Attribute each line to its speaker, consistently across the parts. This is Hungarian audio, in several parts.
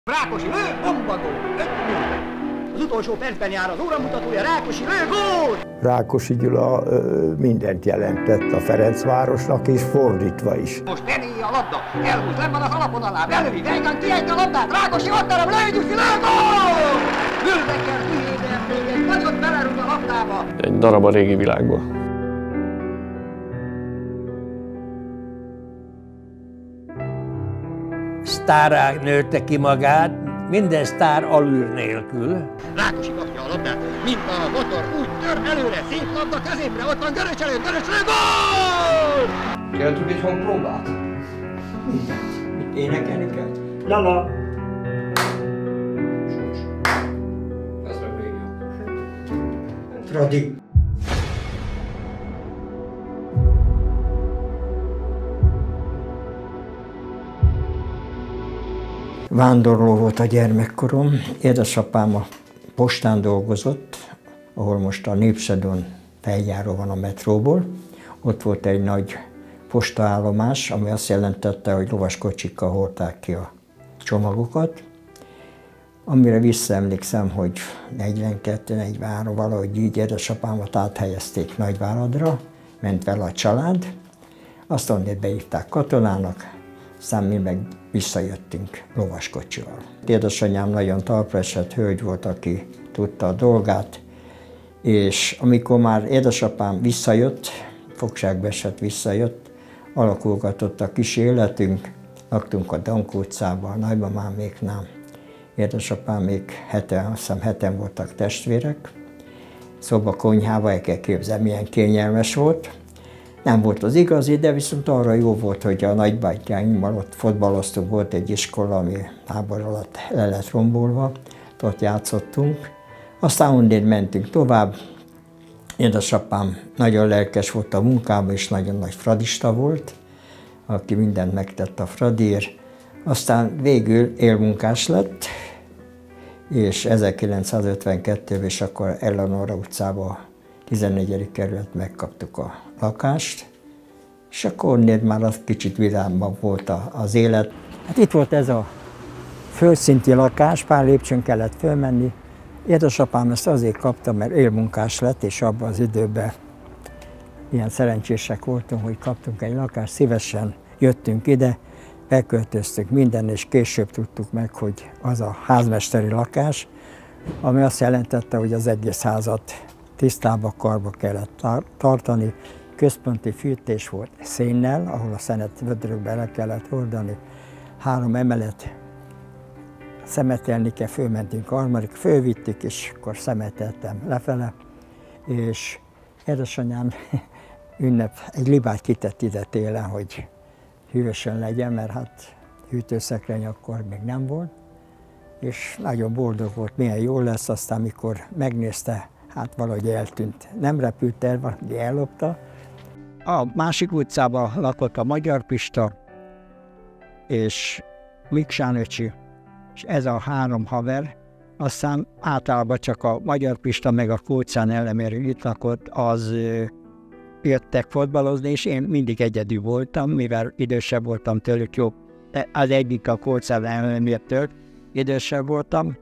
Speaker 1: Rákosi lő, bombagól, 5-0. Az utolsó percben jár az óramutatója, Rákosi lő, gól!
Speaker 2: Rákosi Gyula mindent jelentett a Ferencvárosnak, és fordítva is.
Speaker 1: Most René a labda, elhúz, len van az alapon alá, belövi, Vejgan kiejti a labdát, Rákosi ott darab, lőjük, lő, gól! Fülbeker Hühéder még egy nagyot belerúg a labdába.
Speaker 3: Egy darab a régi világból.
Speaker 4: Sztárrá nőtte ki magát, minden sztár alűr nélkül.
Speaker 1: Rákosi kapja a labdát, mint a motor, úgy tör előre, szép labda középre, ott van Göröcs előtt, gól!
Speaker 5: Kértük egy hangpróbát? Mindent. Énekelni kell?
Speaker 4: Lala!
Speaker 5: Ez meg vége. Tradi.
Speaker 6: Vándorló volt a gyermekkorom. Édesapám a postán dolgozott, ahol most a Népszedon feljáró van a metróból. Ott volt egy nagy postaállomás, ami azt jelentette, hogy lovaskocsikkal hordták ki a csomagokat. Amire visszaemlékszem, hogy 42-43 valahogy így édesapámat áthelyezték Nagyváradra, ment vele a család, azt onnét beírták katonának, aztán mi meg visszajöttünk lovaskocsival. Édesanyám nagyon talpra esett hölgy volt, aki tudta a dolgát, és amikor már édesapám visszajött, fogságba esett, visszajött, alakulgatott a kis életünk, laktunk a Dankó utcában, a nagymamáméknál. Édesapám még azt hiszem heten voltak testvérek, szoba-konyhába, el kell képzelni, milyen kényelmes volt. Nem volt az igazi, de viszont arra jó volt, hogy a nagybátyáimmal ott fotballoztunk, volt egy iskola, ami háború alatt le lett rombolva, ott játszottunk. Aztán onnét mentünk tovább. Édesapám nagyon lelkes volt a munkában, és nagyon nagy fradista volt, aki mindent megtett a Fradiért. Aztán végül élmunkás lett, és 1952-ben is akkor Eleonora utcában 14. kerület megkaptuk a lakást, és akkor onnét már az kicsit vidámabb volt az élet. Hát itt volt ez a földszinti lakás, pár lépcsőn kellett fölmenni. Édesapám ezt azért kapta, mert élmunkás lett, és abban az időben ilyen szerencsések voltunk, hogy kaptunk egy lakást, szívesen jöttünk ide, beköltöztük minden, és később tudtuk meg, hogy az a házmesteri lakás, ami azt jelentette, hogy az egész házat tisztába, karba kellett tartani. Központi fűtés volt szénnel, ahol a szenet vödrökbe le kellett hordani. 3 emelet szemetelni kell, fölmentünk harmadik, fölvittük, és akkor szemeteltem lefele. És édesanyám egy libát kitett ide télen, hogy hűvösen legyen, mert hát hűtőszekrény akkor még nem volt. És nagyon boldog volt, milyen jól lesz, aztán mikor megnézte, hát valahogy eltűnt. Nem repült el, valahogy ellopta. A másik utcában lakott a Magyar Pista, és Miksán öcsi, és ez a 3 haver. Aztán általában csak a Magyar Pista meg a Kócán Elemér itt lakott, az jöttek fotbalozni, és én mindig egyedül voltam, mivel idősebb voltam tőlük, jó. Az egyik a Kócán Elemér-től idősebb voltam,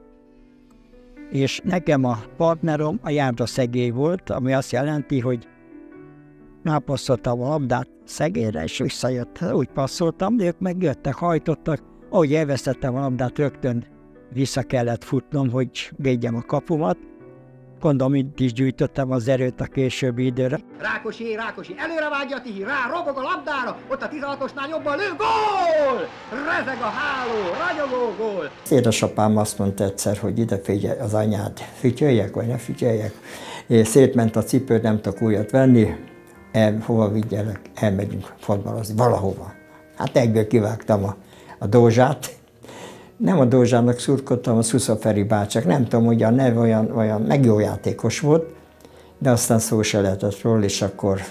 Speaker 6: és nekem a partnerom a járdaszegély volt, ami azt jelenti, hogy rápasszoltam a labdát szegélyre, és visszajött. Úgy passzoltam, de ők meg jöttek, hajtottak. Ahogy elvesztettem a labdát, rögtön vissza kellett futnom, hogy védjem a kapumat. Gondolom, itt is gyűjtöttem az erőt a későbbi időre.
Speaker 1: Rákosi, előre vágja Tihi, rá robog a labdára, ott a 16-osnál jobban lő, gól! Rezeg a háló, ragyogó gól!
Speaker 6: Édesapám azt mondta egyszer, hogy ide figyelj az anyád, figyeljenek vagy ne figyeljek. És szétment a cipőt, nem tudok újat venni, hova vigyelek, elmegyünk fotballozni, valahova. Hát egyből kivágtam a dózsát. Nem a dózsának szurkoltam, a Szusza Feri bácsák, nem tudom, hogy a neve olyan meg jó játékos volt, de aztán szó se lehetett róla, és akkor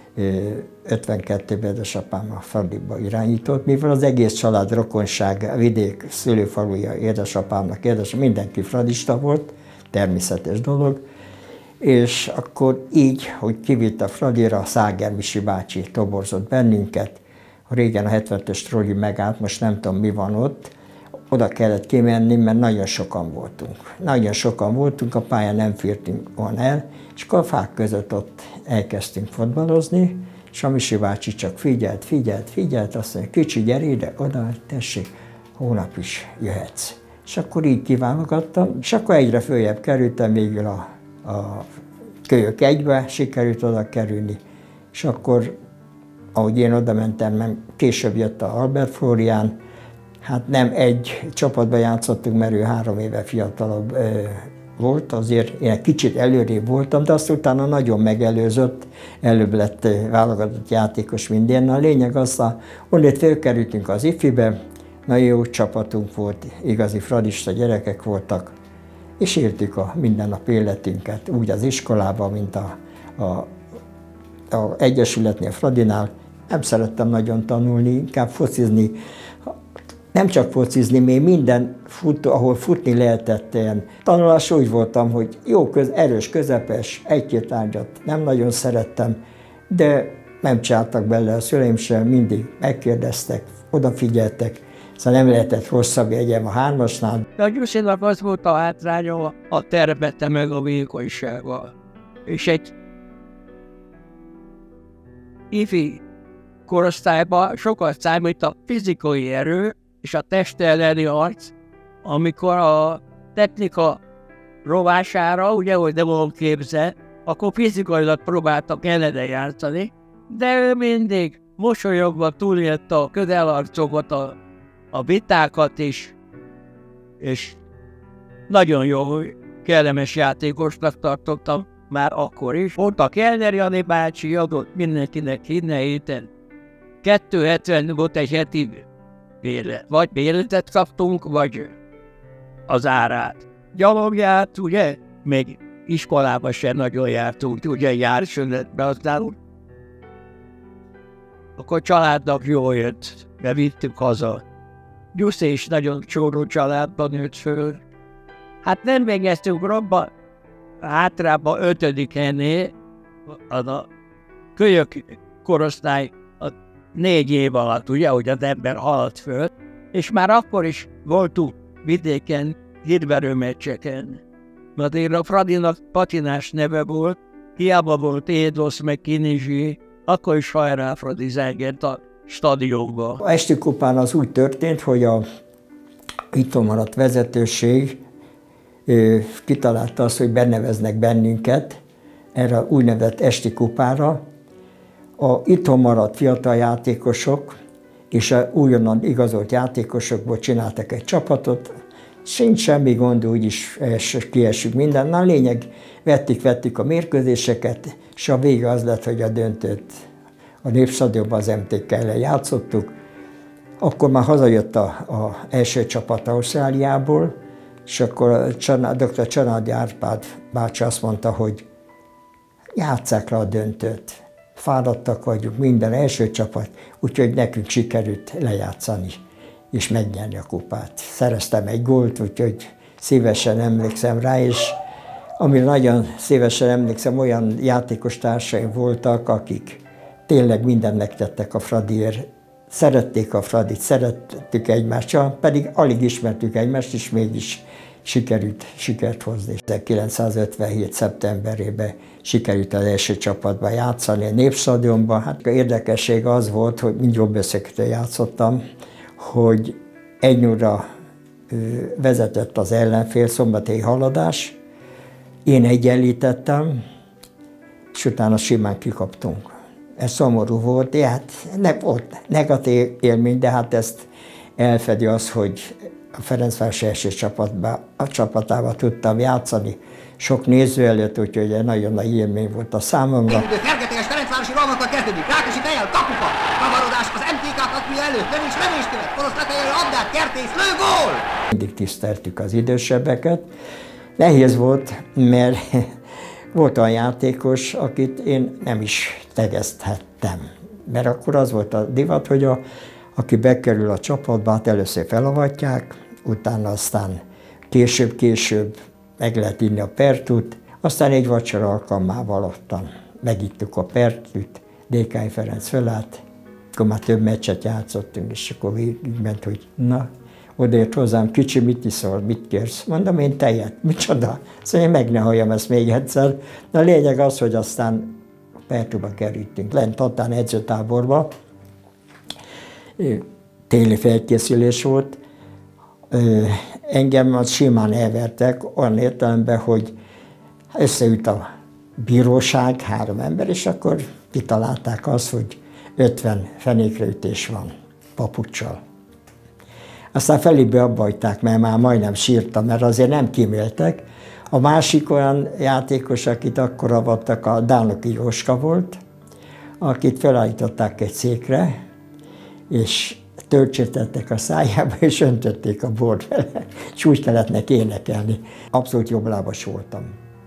Speaker 6: 52-ben édesapám a Fradiba irányított, mivel az egész család, rokonság, vidék, szülőfaluja édesapámnak, mindenki fradista volt, természetes dolog, és akkor így, hogy kivitt a Fradira, a Száger Misi bácsi toborzott bennünket, régen a 75-ös trolli megállt, most nem tudom mi van ott, oda kellett kimenni, mert nagyon sokan voltunk. Nagyon sokan voltunk, a pályán nem fértünk volna el, és akkor a fák között ott elkezdtünk fotbalozni, és a Misi bácsi csak figyelt, azt mondja, kicsi, gyere ide, oda, tessék, hónap is jöhetsz. És akkor így kiválogattam, és akkor egyre följebb kerültem, végül a kölyök egybe sikerült oda kerülni, és akkor, ahogy én oda mentem, mert később jött a Albert Flórián, hát nem egy csapatban játszottunk, mert ő 3 éve fiatalabb volt, azért én egy kicsit előrébb voltam, de azt utána nagyon megelőzött, előbb lett válogatott játékos minden. A lényeg az, onnét fölkerültünk az ifibe, nagyon jó csapatunk volt, igazi fradista gyerekek voltak, és éltük a mindennap életünket, úgy az iskolában, mint a Egyesületnél, Fradinál. Nem szerettem nagyon tanulni, inkább focizni. Nem csak focizni, még minden, ahol futni lehetett, ilyen tanulás úgy voltam, hogy jó, erős, közepes, 1-2 tárgyat nem nagyon szerettem, de nem csináltak bele a szüleim sem, mindig megkérdeztek, odafigyeltek, szóval nem lehetett rosszabb jegyem a 3-asnál.
Speaker 4: De a Gyuszinak az volt a hátránya, a termete meg a vékonysága. És egy ifi korosztályban sokat számít a fizikai erő és a test elleni harc, amikor a technika rovására, ugye, hogy nem volt képzel, akkor fizikailag próbáltak ellene játszani, de ő mindig mosolyogva túlélte a közelharcokat, a vitákat is, és nagyon jó, kellemes játékosnak tartottam már akkor is. Ott a Kellner Jani bácsi adott mindenkinek hinne héten. 2,70 volt egy heti bérlet. Vagy bérletet kaptunk, vagy az árát. Gyalogját, ugye, még iskolába sem nagyon jártunk, ugye járszünetbe, aztán akkor családnak jól jött, mert vittük haza. Gyuszi is nagyon csóró családban nőtt föl. Hát nem végeztünk robban, hátrában 5. hennél, a kölyök korosztály 4 év alatt, ugye, hogy az ember haladt föl, és már akkor is voltunk vidéken, hírverő meccseken. Azért a Fradinak patinás neve volt, hiába volt Édosz meg Kinizsi, akkor is hajrá Fradi zengett a stadionba.
Speaker 6: A esti kupán az úgy történt, hogy a itthon maradt vezetőség kitalálta azt, hogy beneveznek bennünket erre a úgynevezett esti kupára. A itthon maradt fiatal játékosok és a újonnan igazolt játékosokból csináltak egy csapatot, sincs semmi gond, úgyis kiesünk minden. Na, a lényeg, vettük a mérkőzéseket, és a vége az lett, hogy a döntőt a Népstadionban az MTK ellen játszottuk. Akkor már hazajött az első csapat Ausztráliából, és akkor a dr. Csanádi Árpád bácsi azt mondta, hogy játsszák le a döntőt. Fáradtak vagyunk, minden első csapat, úgyhogy nekünk sikerült lejátszani és megnyerni a kupát. Szereztem egy gólt, úgyhogy szívesen emlékszem rá, és amire nagyon szívesen emlékszem, olyan játékos társaim voltak, akik tényleg mindent megtettek a Fradiért. Szerették a Fradit, szerettük egymást, pedig alig ismertük egymást, és mégis sikert hozni. 1957. szeptemberében sikerült az első csapatban játszani a Népstadionban. Hát a érdekesség az volt, hogy mind jobb összekötő játszottam, hogy 1-0-ra vezetett az ellenfél, Szombathelyi Haladás. Én egyenlítettem, és utána simán kikaptunk. Ez szomorú volt, de hát volt negatív élmény, de hát ezt elfedi az, hogy a Ferencváros első csapatával tudtam játszani. Sok néző előtt, úgyhogy nagyon nagy élmény volt a számomra.
Speaker 1: Fergeteges Ferencvárosi rohamokkal kezdődik. Rákosi fejjel, kapufa, kavarodás az MTK kapuja előtt, lövés követ, Korosz letejelő labdát, Kertész, lő, gól!
Speaker 6: Mindig tiszteltük az idősebbeket. Nehéz volt, mert volt olyan játékos, akit én nem is tegezthettem. Mert akkor az volt a divat, hogy aki bekerül a csapatba, hát először felavatják, utána aztán később meg lehet inni a pertut, aztán egy vacsora alkalmával ottan megittuk a pertut, DK Ferenc fölállt, akkor már több meccset játszottunk, és akkor végigment, hogy na, Odért hozzám, kicsi, mit iszol, mit kérsz? Mondom, én tejet. Micsoda? Szóval én meg ne halljam ezt még egyszer. De a lényeg az, hogy aztán Pertúba kerültünk, lent Tatán edzőtáborba. Téli felkészülés volt. Engem az simán elvertek, olyan értelemben, hogy összeült a bíróság, 3 ember, és akkor kitalálták azt, hogy 50 fenékreütés van papuccsal. Aztán felébe abba hagyták, mert már majdnem sírtam, mert azért nem kíméltek. A másik olyan játékos, akit akkor avattak, a Dánoki Jóska volt, akit felállították egy székre, és töltsétettek a szájába, és öntötték a bort vele, és úgy kellett neki énekelni. Abszolút jobblábas voltam.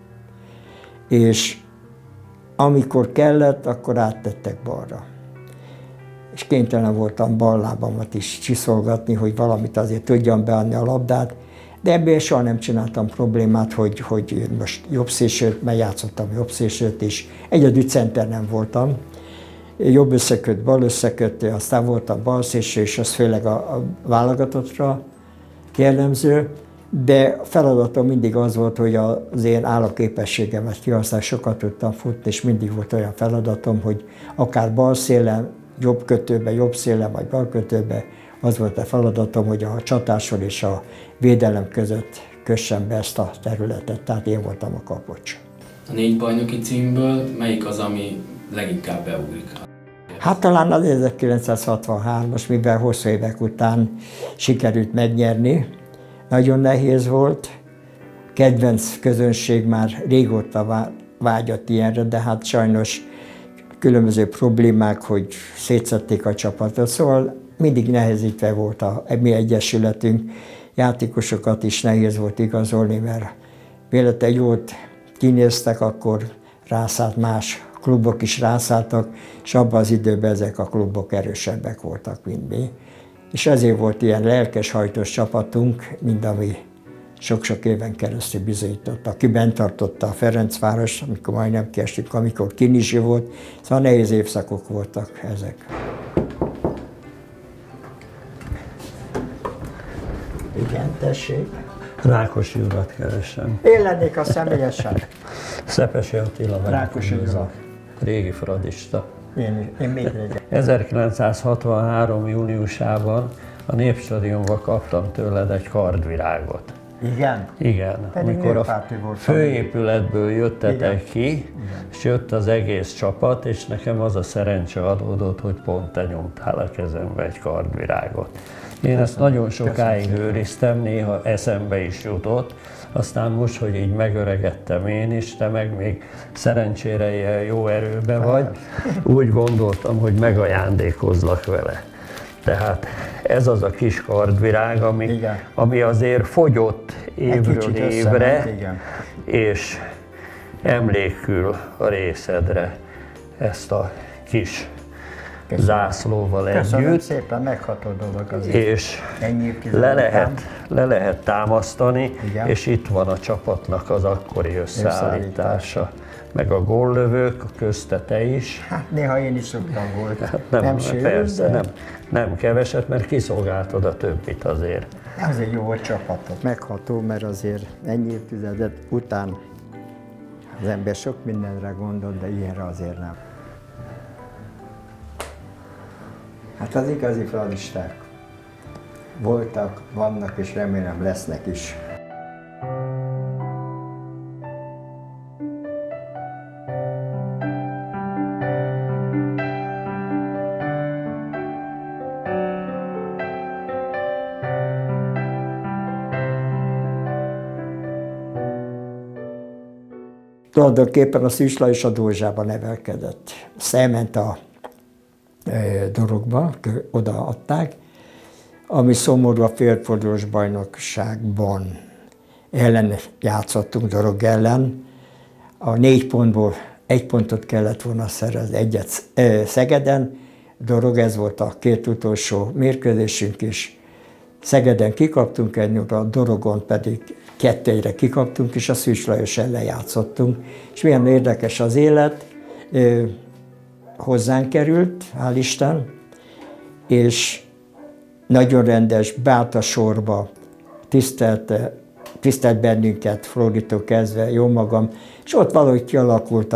Speaker 6: És amikor kellett, akkor áttettek balra. És kénytelen voltam bal lábamat is csiszolgatni, hogy valamit azért tudjam beadni a labdát, de ebből soha nem csináltam problémát, hogy most jobb szélsőt, mert játszottam jobb szélsőt is. Egyedül center nem voltam. Jobb összeköt, bal összeköt, aztán voltam bal szélső, és az főleg a válogatottra jellemző, de a feladatom mindig az volt, hogy az én állóképességemet kihasználni, sokat tudtam futni, és mindig volt olyan feladatom, hogy akár bal szélen, jobb kötőbe, jobb szélen, vagy bal kötőbe, az volt a feladatom, hogy a csatásról és a védelem között kössem be ezt a területet, tehát én voltam a kapocs.
Speaker 7: A 4 bajnoki címből melyik az, ami leginkább beugrik?
Speaker 6: Hát talán az 1963-as, mivel hosszú évek után sikerült megnyerni. Nagyon nehéz volt. Kedvenc közönség már régóta vágyott ilyenre, de hát sajnos különböző problémák, hogy szétszedték a csapatot. Szóval mindig nehezítve volt a mi egyesületünk. Játékosokat is nehéz volt igazolni, mert például egy jót kinéztek, akkor rászállt más klubok is rászálltak, és abban az időben ezek a klubok erősebbek voltak, mint mi. És ezért volt ilyen lelkes, hajtós csapatunk, mint ami sok-sok éven keresztül bizonyított. Aki bent tartotta a Ferencváros, amikor majdnem kiestünk, amikor Kinizsi volt, szóval nehéz évszakok voltak ezek. Igen, tessék.
Speaker 2: Rákosi urat keresem.
Speaker 6: Én lennék a személyesen.
Speaker 2: Szepesi Attila vagyok.
Speaker 6: Rákosi urat.
Speaker 2: Régi fradista.
Speaker 6: Én még régen.
Speaker 2: 1963. júniusában a Népstadionban kaptam tőled egy kardvirágot.
Speaker 6: Igen?
Speaker 2: Igen.
Speaker 6: Pedig
Speaker 2: amikor a
Speaker 6: népárti voltam.
Speaker 2: főépületből jöttetek
Speaker 6: Igen.
Speaker 2: ki,
Speaker 6: Igen.
Speaker 2: és jött az egész csapat, és nekem az a szerencse adódott, hogy pont te nyomtál a kezembe egy kardvirágot. Én ezt nagyon sokáig őriztem, néha eszembe is jutott, aztán most, hogy így megöregettem én is, te meg még szerencsére ilyen jó erőben vagy, úgy gondoltam, hogy megajándékozlak vele. Tehát ez az a kis kardvirág, ami azért fogyott évről évre, és emlékül a részedre ezt a kis zászlóval
Speaker 6: Köszönöm
Speaker 2: együtt.
Speaker 6: szépen, megható dolog azért.
Speaker 2: És le lehet támasztani, igen. És itt van a csapatnak az akkori összeállítása. Meg a góllövők, közte te is.
Speaker 6: Hát néha én is szoktam volt.
Speaker 2: Hát nem sérül, persze, de... nem keveset, mert kiszolgáltad a többit azért.
Speaker 6: Azért jó a csapatot. Megható, mert azért ennyi évtizedet után az ember sok mindenre gondol, de ilyenre azért nem. Hát az igazi fradisták voltak, vannak és remélem lesznek is. Tulajdonképpen a Szűcs Lajos a Dózsában nevelkedett. Azt elment a Dorogba, odaadták, ami szomorú, a félfordulós bajnokságban ellen játszottunk Dorog ellen. A 4 pontból 1 pontot kellett volna szerezni, egyet Szegeden. Dorog, ez volt a 2 utolsó mérkőzésünk is. Szegeden kikaptunk egyet, a Dorogon pedig 2-1-re kikaptunk, és a Szűcs Lajos ellen játszottunk. És milyen érdekes az élet, hozzánk került, hál' Isten, és nagyon rendes, beállt a sorba, tisztelt bennünket, Floritól kezdve, jó magam, és ott valahogy kialakult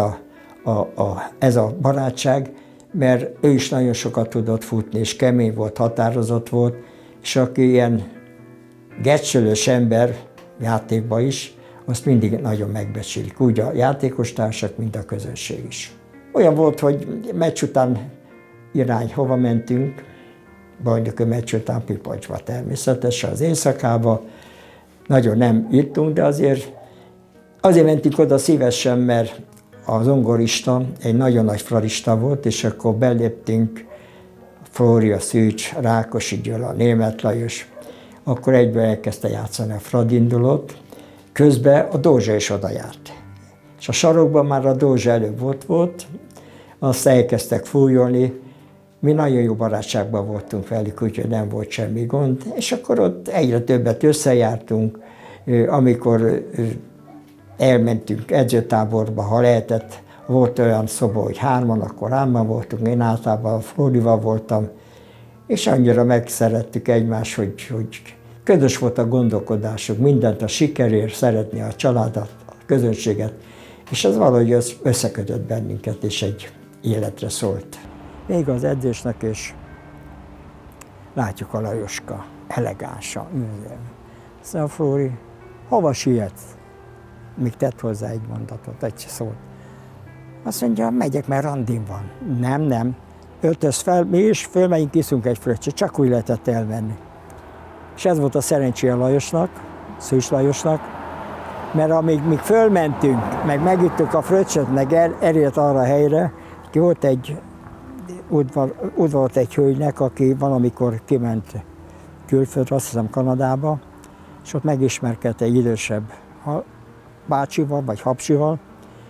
Speaker 6: ez a barátság, mert ő is nagyon sokat tudott futni, és kemény volt, határozott volt, és aki ilyen gecsölös ember játékban is, azt mindig nagyon megbecsülik, úgy a játékostársak, mint a közönség is. Olyan volt, hogy meccs után irány, hova mentünk, bajnoki meccs után Pipacsba természetesen, az éjszakába. Nagyon nem írtunk, de azért mentünk oda szívesen, mert a zongorista egy nagyon nagy frarista volt, és akkor beléptünk Flória Szűcs, Rákosi Gyula, Németh Lajos, akkor egyből elkezdte játszani a fradindulót, közben a Dózsa is oda járt. És a sarokban már a Dózsa előbb volt, azt elkezdtek fújolni, mi nagyon jó barátságban voltunk velük, úgyhogy nem volt semmi gond, és akkor ott egyre többet összejártunk, amikor elmentünk edzőtáborba, ha lehetett, volt olyan szoba, hogy 3-an, akkor 3-an voltunk, én általában Flórival voltam, és annyira megszerettük egymást, hogy közös volt a gondolkodásunk, mindent a sikerért, szeretni a családot, a közönséget, és ez valahogy összekötött bennünket, és egy életre szólt. Még az edzésnek, és látjuk a Lajoska, elegánsan, szóval Flóri, hova sietsz? Még tett hozzá egy mondatot, egy szót. Azt mondja, megyek, mert randin van. Nem. Öltöz fel, mi is fölmegyünk, iszunk egy fröccsöt, csak úgy lehetett elmenni. És ez volt a szerencsé a Lajosnak, Szűcs Lajosnak, mert amíg fölmentünk, meg megittük a fröccsöt, meg elért arra a helyre, ki volt egy udvarolt egy hölgynek, aki valamikor kiment külföldre, azt hiszem Kanadába, és ott megismerkedett egy idősebb bácsival, vagy hapsival.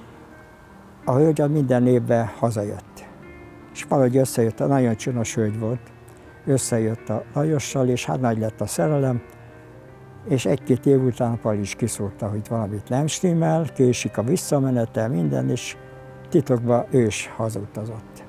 Speaker 6: A hölgy minden évben hazajött. És valahogy összejött, nagyon csinos hölgy volt, összejött a Lajossal, és hát nagy lett a szerelem, és 1-2 év után a Pali is kiszúrta, hogy valamit nem stimmel, késik a visszamenete, minden, és titokban ő is hazautazott.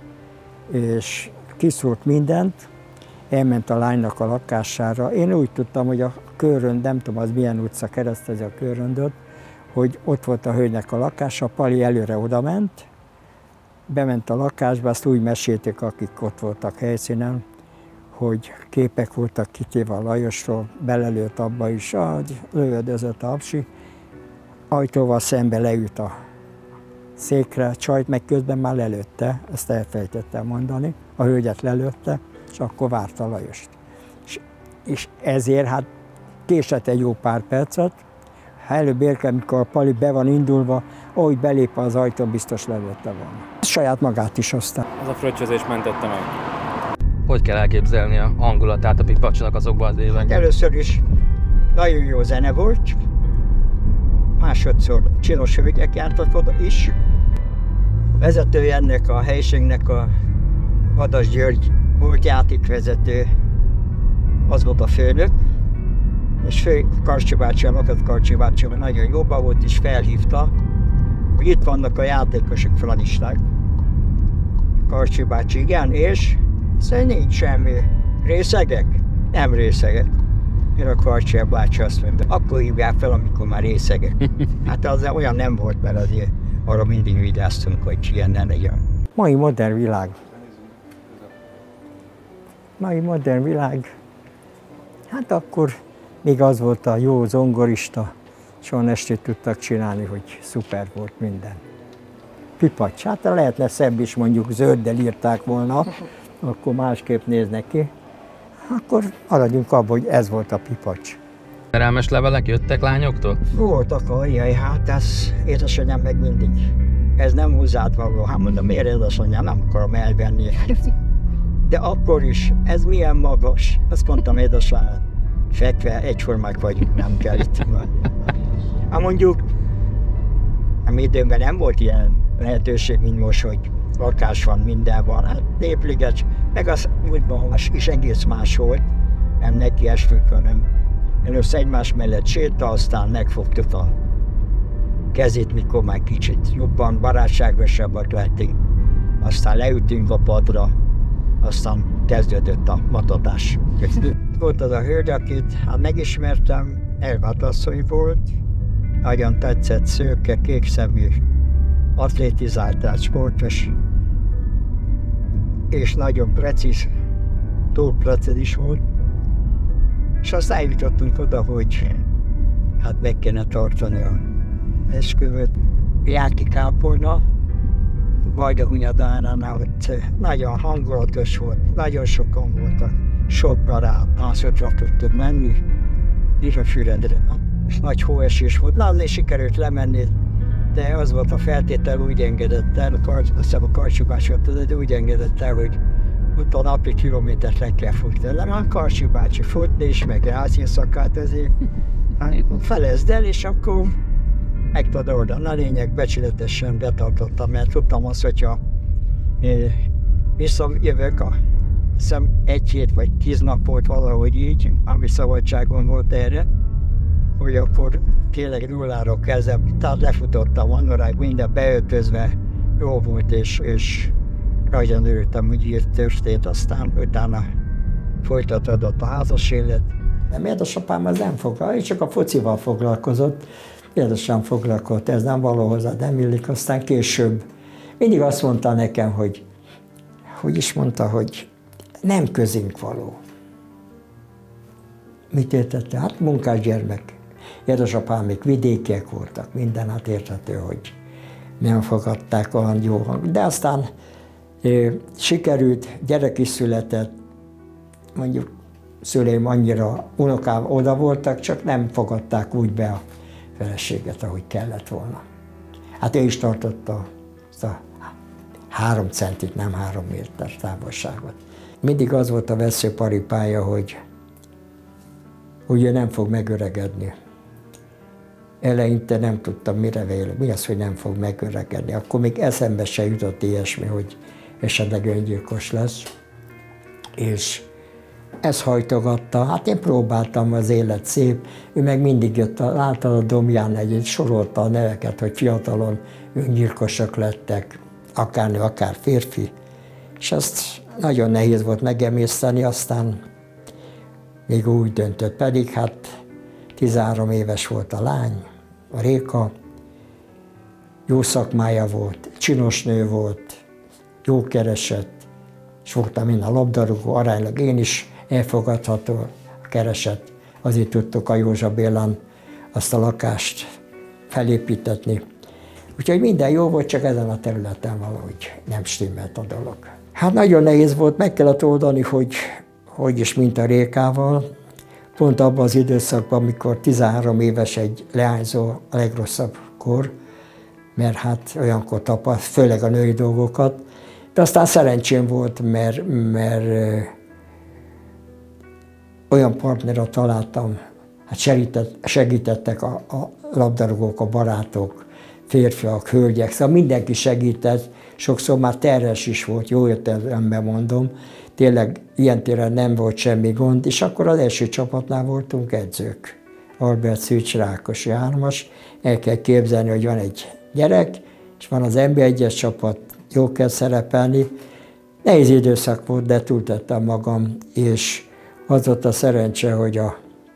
Speaker 6: És kiszúrt mindent, elment a lánynak a lakására. Én úgy tudtam, hogy a Körrönd, nem tudom, az milyen utca keresztezi a Körröndöt, hogy ott volt a hölgynek a lakása, Pali előre odament, bement a lakásba, azt úgy mesélték, akik ott voltak helyszínen, hogy képek voltak kitéve a Lajosról, belelőtt abba is, lövöldözött a hapsi, ajtóval szembe leült a székre, csajt meg közben már lelőtte, ezt elfelejtettem mondani, a hölgyet lelőtte, és akkor várta a Lajost. És ezért hát késett egy jó pár percet, ha előbb érkezik, amikor a Pali be van indulva, ahogy belép az ajtón, biztos lelőtte volna. Saját magát is aztán.
Speaker 8: Az a fröccsözés mentette meg. Hogy kell elképzelni a hangulatát a Pipacsnak azokban az években?
Speaker 6: Először is nagyon jó zene volt, másodszor csinos hölgyek jártak oda is. Vezetője ennek a helységnek a Vadas György volt játékvezető, az volt a főnök, és Karcsi bácsi, a Lakat Karcsi bácsi nagyon jóban volt, és felhívta, hogy itt vannak a játékosok, franisták. Karcsi bácsi, igen, és szóval nincs semmi. Részegek? Nem részegek. Mire a Karcsi bácsi azt mondta, akkor hívják fel, amikor már részegek. Hát az olyan nem volt, mert azért arra mindig vigyáztunk, hogy ilyen ne legyen. Mai modern világ. Hát akkor még az volt a jó zongorista, soha estét tudtak csinálni, hogy szuper volt minden. Pipacs, hát lehetne szebb is, mondjuk zölddel írták volna, akkor másképp néznek ki. Akkor maradjunk abban, hogy ez volt a Pipacs.
Speaker 8: Szerelmes levelek jöttek lányoktól?
Speaker 6: Voltak, jaj, hát ez édesanyám meg mindig. Ez nem hozzád való, hát mondom, miért édesanyám, nem akarom elvenni. De akkor is, ez milyen magas, azt mondtam édesanyám, fekve egyformák vagyunk, nem kell itt. Hát mondjuk, a mi időnkben nem volt ilyen lehetőség, mint most, hogy lakás van, minden van, hát Népligecs, meg az útban is egész más volt, nem neki estünk, hanem először egymás mellett séta, aztán megfogtuk a kezét, mikor már kicsit jobban, barátságosabbak lettünk, aztán leültünk a padra, aztán kezdődött a matatás. Volt az a hölgy, akit megismertem, Elvát asszony volt, nagyon tetszett, szőke, kékszemű, atlétizált, sportos, és nagyon precíz, túl precíz volt. És aztán eljutottunk oda, hogy hát meg kéne tartani a esküvőt. Jáki kápolna, Vajdahunyadáránál, ott nagyon hangulatos volt, nagyon sokan voltak, sok barát, másodra tudtunk menni, Divafüredre. Nagy hóesés volt, nagyon sikerült lemenni, de az volt a feltétel, úgy engedett el, azt hiszem a Karcsú de úgy engedett el, hogy utána napi kilométert le kell futni. A Karcsú bácsi futni is, meg rázni szakát azért. Felezd el, és akkor meg tudod oldani. A lényeg becsületesen betartottam, mert tudtam azt, hogyha visszajövök, hiszem 1 hét vagy 10 nap volt valahogy így, ami szabadságon volt erre, hogy akkor tényleg nulláról kezdem, tehát lefutottam annoráig, minden beöltözve, jó volt, és nagyon örültem, hogy így történt, aztán utána folytatódott a házas élet. Nem, édesapám az nem foglalkozott, csak a focival foglalkozott, édesem foglalkozott, ez nem való hozzá, nem illik, aztán később mindig azt mondta nekem, hogy is mondta, hogy nem közénk való. Mit értette? Hát munkás gyermek. Édesapám még vidékiek voltak, minden, hát érthető, hogy nem fogadták olyan jó hang. De aztán sikerült, gyerek is született, mondjuk szüleim annyira, unokám oda voltak, csak nem fogadták úgy be a feleséget, ahogy kellett volna. Hát ő is tartotta azt a 3 centit, nem 3 méter távolságot. Mindig az volt a veszőparipája, hogy ő nem fog megöregedni. Eleinte nem tudtam, mire vélem, mi az, hogy nem fog megöregedni. Akkor még eszembe se jutott ilyesmi, hogy esetleg öngyilkos lesz. És ez hajtogatta. Hát én próbáltam, az élet szép. Ő meg mindig jött, látta a domján sorolta a neveket, hogy fiatalon öngyilkosok lettek, akár nő, akár férfi. És azt nagyon nehéz volt megemészteni, aztán még úgy döntött. Pedig hát 13 éves volt a lány, a Réka, jó szakmája volt, csinos nő volt, jó keresett, és voltam én a labdarúgó, aránylag én is elfogadható keresett. Azért tudtuk a Józsa Bélán azt a lakást felépítetni. Úgyhogy minden jó volt, csak ezen a területen valahogy nem stimmelt a dolog. Hát nagyon nehéz volt, meg kellett oldani, hogy is, mint a Rékával. Pont abban az időszakban, amikor 13 éves egy leányzó, a legrosszabb kor, mert hát olyankor tapaszt, főleg a női dolgokat. De aztán szerencsém volt, mert olyan partnerra találtam, hát segítettek a labdarúgók, a barátok, férfiak, hölgyek, szóval mindenki segített, sokszor már terhes is volt, jó értelemben mondom, tényleg ilyen téren nem volt semmi gond, és akkor az első csapatnál voltunk edzők. Albert Szűcs, Rákosi 3-as, el kell képzelni, hogy van egy gyerek, és van az NB1-es csapat, jó kell szerepelni. Nehéz időszak volt, de túltettem magam, és az volt a szerencse, hogy a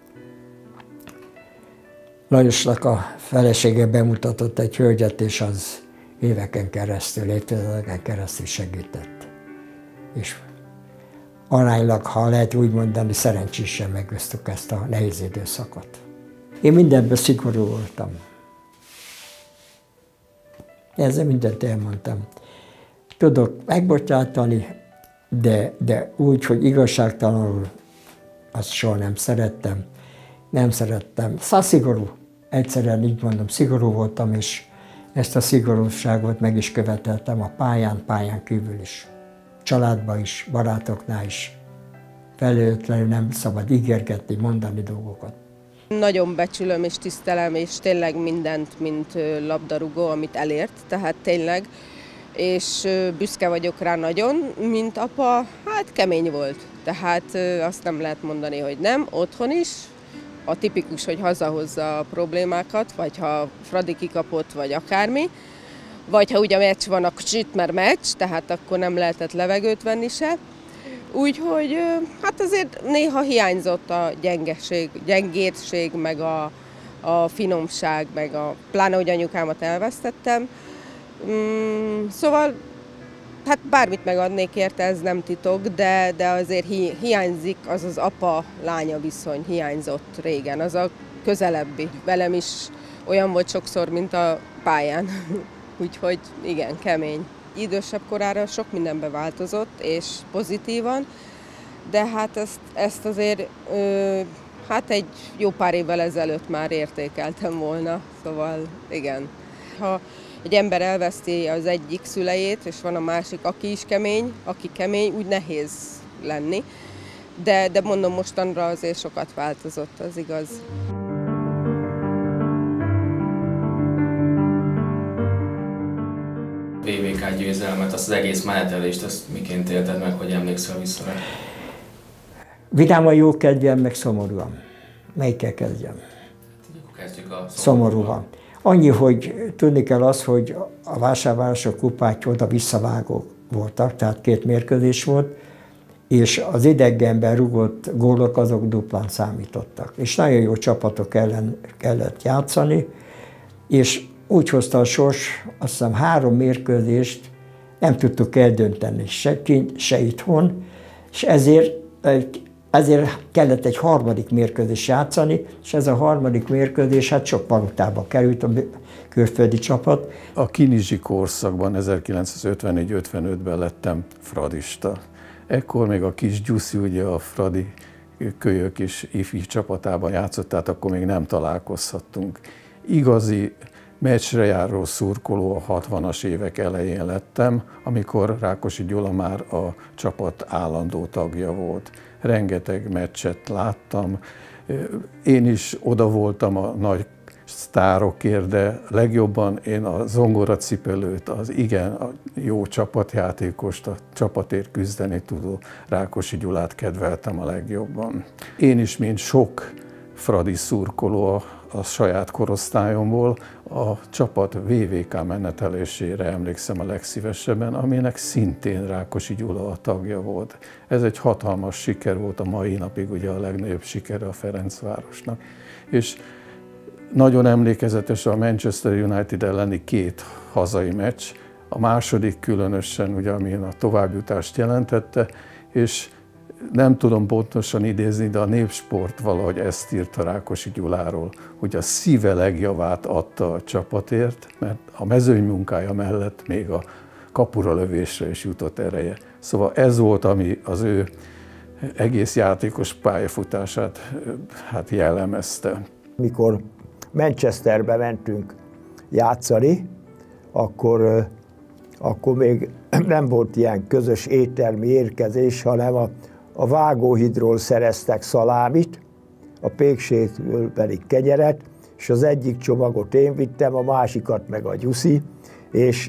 Speaker 6: Lajosnak a felesége bemutatott egy hölgyet, és az éveken keresztül, évtizedeken keresztül segített. És aránylag, ha lehet úgy mondani, szerencsésen megöztük ezt a nehéz időszakot. Én mindenben szigorú voltam. Ezzel mindent elmondtam. Tudok megbocsátani, de úgy, hogy igazságtalanul, azt soha nem szerettem. Nem szerettem. Szóval szigorú. Egyszerűen így mondom, szigorú voltam, és ezt a szigorúságot meg is követeltem a pályán kívül is. Családban is, barátoknál is. Felelőtlenül nem szabad ígérgetni, mondani dolgokat.
Speaker 9: Nagyon becsülöm és tisztelem, és tényleg mindent, mint labdarúgó, amit elért, tehát tényleg, és büszke vagyok rá nagyon, mint apa, hát kemény volt. Tehát azt nem lehet mondani, hogy nem, otthon is, a tipikus, hogy hazahozza a problémákat, vagy ha Fradi kikapott, vagy akármi, vagy ha ugye meccs van, akkor süt, mert meccs, tehát akkor nem lehetett levegőt venni se. Úgyhogy hát azért néha hiányzott a gyengétség, meg a finomság, meg pláne, hogy anyukámat elvesztettem. Szóval hát bármit megadnék érte, ez nem titok, de azért hiányzik az az apa-lánya viszony, hiányzott régen, az a közelebbi. Velem is olyan volt sokszor, mint a pályán, úgyhogy igen, kemény. Idősebb korára sok mindenbe változott, és pozitívan, de hát ezt azért hát egy jó pár évvel ezelőtt már értékeltem volna, szóval igen. Ha egy ember elveszti az egyik szülejét, és van a másik, aki kemény, úgy nehéz lenni. De mondom, mostanra azért sokat változott, az igaz.
Speaker 7: VVK győzelmet, azt az egész menetelést, azt miként élted meg, hogy emlékszel vissza rá?
Speaker 6: Vidáman, jókedvűen, meg szomorúan. Melyikkel kezdjem?
Speaker 7: Kezdjük a
Speaker 6: szomorúan. Annyi, hogy tudni kell az, hogy a vásárvárosok kupák oda visszavágók voltak, tehát 2 mérkőzés volt, és az idegenben rúgott gólok azok duplán számítottak. És nagyon jó csapatok ellen kellett játszani, és úgy hozta a sors, azt hiszem 3 mérkőzést nem tudtuk eldönteni se kint, se itthon, és ezért kellett egy 3. mérkőzés játszani, és ez a 3. mérkőzés hát sok valutába került a külföldi csapat.
Speaker 10: A kinizsi korszakban, 1954-55-ben lettem fradista. Ekkor még a kis Gyuszi, ugye a fradi kölyök és ifjú csapatában játszott, tehát akkor még nem találkozhattunk. Igazi meccsre járó szurkoló a 60-as évek elején lettem, amikor Rákosi Gyula már a csapat állandó tagja volt. Rengeteg meccset láttam. Én is oda voltam a nagy sztárokért, de legjobban én a zongoracipelőt, az igen a jó csapatjátékost, a csapatért küzdeni tudó Rákosi Gyulát kedveltem a legjobban. Én is, mint sok fradi szurkoló a saját korosztályomból, a csapat VVK menetelésére emlékszem a legszívesebben, aminek szintén Rákosi Gyula a tagja volt. Ez egy hatalmas siker volt, a mai napig ugye a legnagyobb sikere a Ferencvárosnak. És nagyon emlékezetes a Manchester United elleni 2 hazai meccs, a második különösen, ugye, ami a továbbjutást jelentette, és nem tudom pontosan idézni, de a Népsport valahogy ezt írta Rákosi Gyuláról, hogy a szíve legjavát adta a csapatért, mert a mezőnymunkája mellett még a kapura lövésre is jutott ereje. Szóval ez volt, ami az ő egész játékos pályafutását hát jellemezte.
Speaker 11: Mikor Manchesterbe mentünk játszani, akkor még nem volt ilyen közös éttermi érkezés, hanem a vágóhídról szereztek szalámit, a Pékségtől pedig kenyeret, és az egyik csomagot én vittem, a másikat meg a Gyuszi, és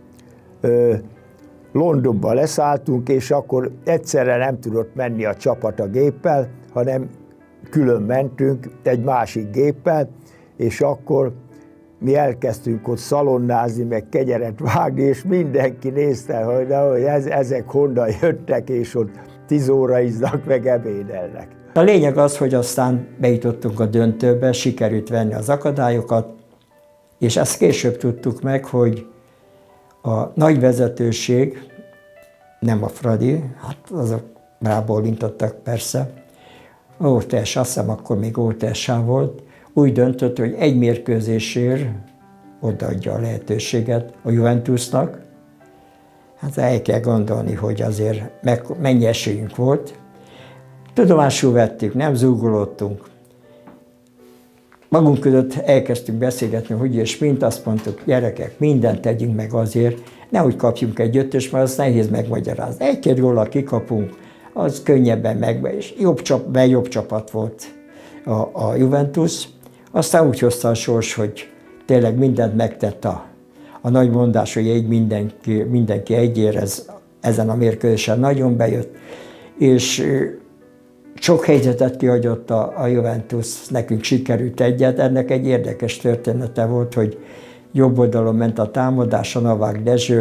Speaker 11: Londonba leszálltunk, és akkor egyszerre nem tudott menni a csapat a géppel, hanem külön mentünk egy másik géppel, és akkor mi elkezdtünk ott szalonnázni, meg kenyeret vágni, és mindenki nézte, hogy ezek honnan jöttek, és ott 10 óra izznak, meg ebédelnek.
Speaker 6: A lényeg az, hogy aztán bejutottunk a döntőbe, sikerült venni az akadályokat, és ezt később tudtuk meg, hogy a nagy vezetőség, nem a Fradi, hát azok rábólintottak persze, Ótes, azt hiszem akkor még Ótessá volt, úgy döntött, hogy egy mérkőzésért odaadja a lehetőséget a Juventusnak. Hát el kell gondolni, hogy azért mennyi esélyünk volt. Tudomásul vettük, nem zúgolódtunk. Magunk között elkezdtünk beszélgetni, hogy és mint, azt mondtuk, gyerekek, mindent tegyünk meg azért, nehogy kapjunk egy 5-ös, mert azt nehéz megmagyarázni. 1-2 góllal kikapunk, az könnyebben meg, és jobb csapat volt a Juventus. Aztán úgy hozta a sors, hogy tényleg mindent megtett a nagy mondás, hogy mindenki egyér, ezen a mérkőzésen nagyon bejött, és sok helyzetet kihagyott a Juventus, nekünk sikerült egyet. Ennek egy érdekes története volt, hogy jobb oldalon ment a támadás, a Novák Dezső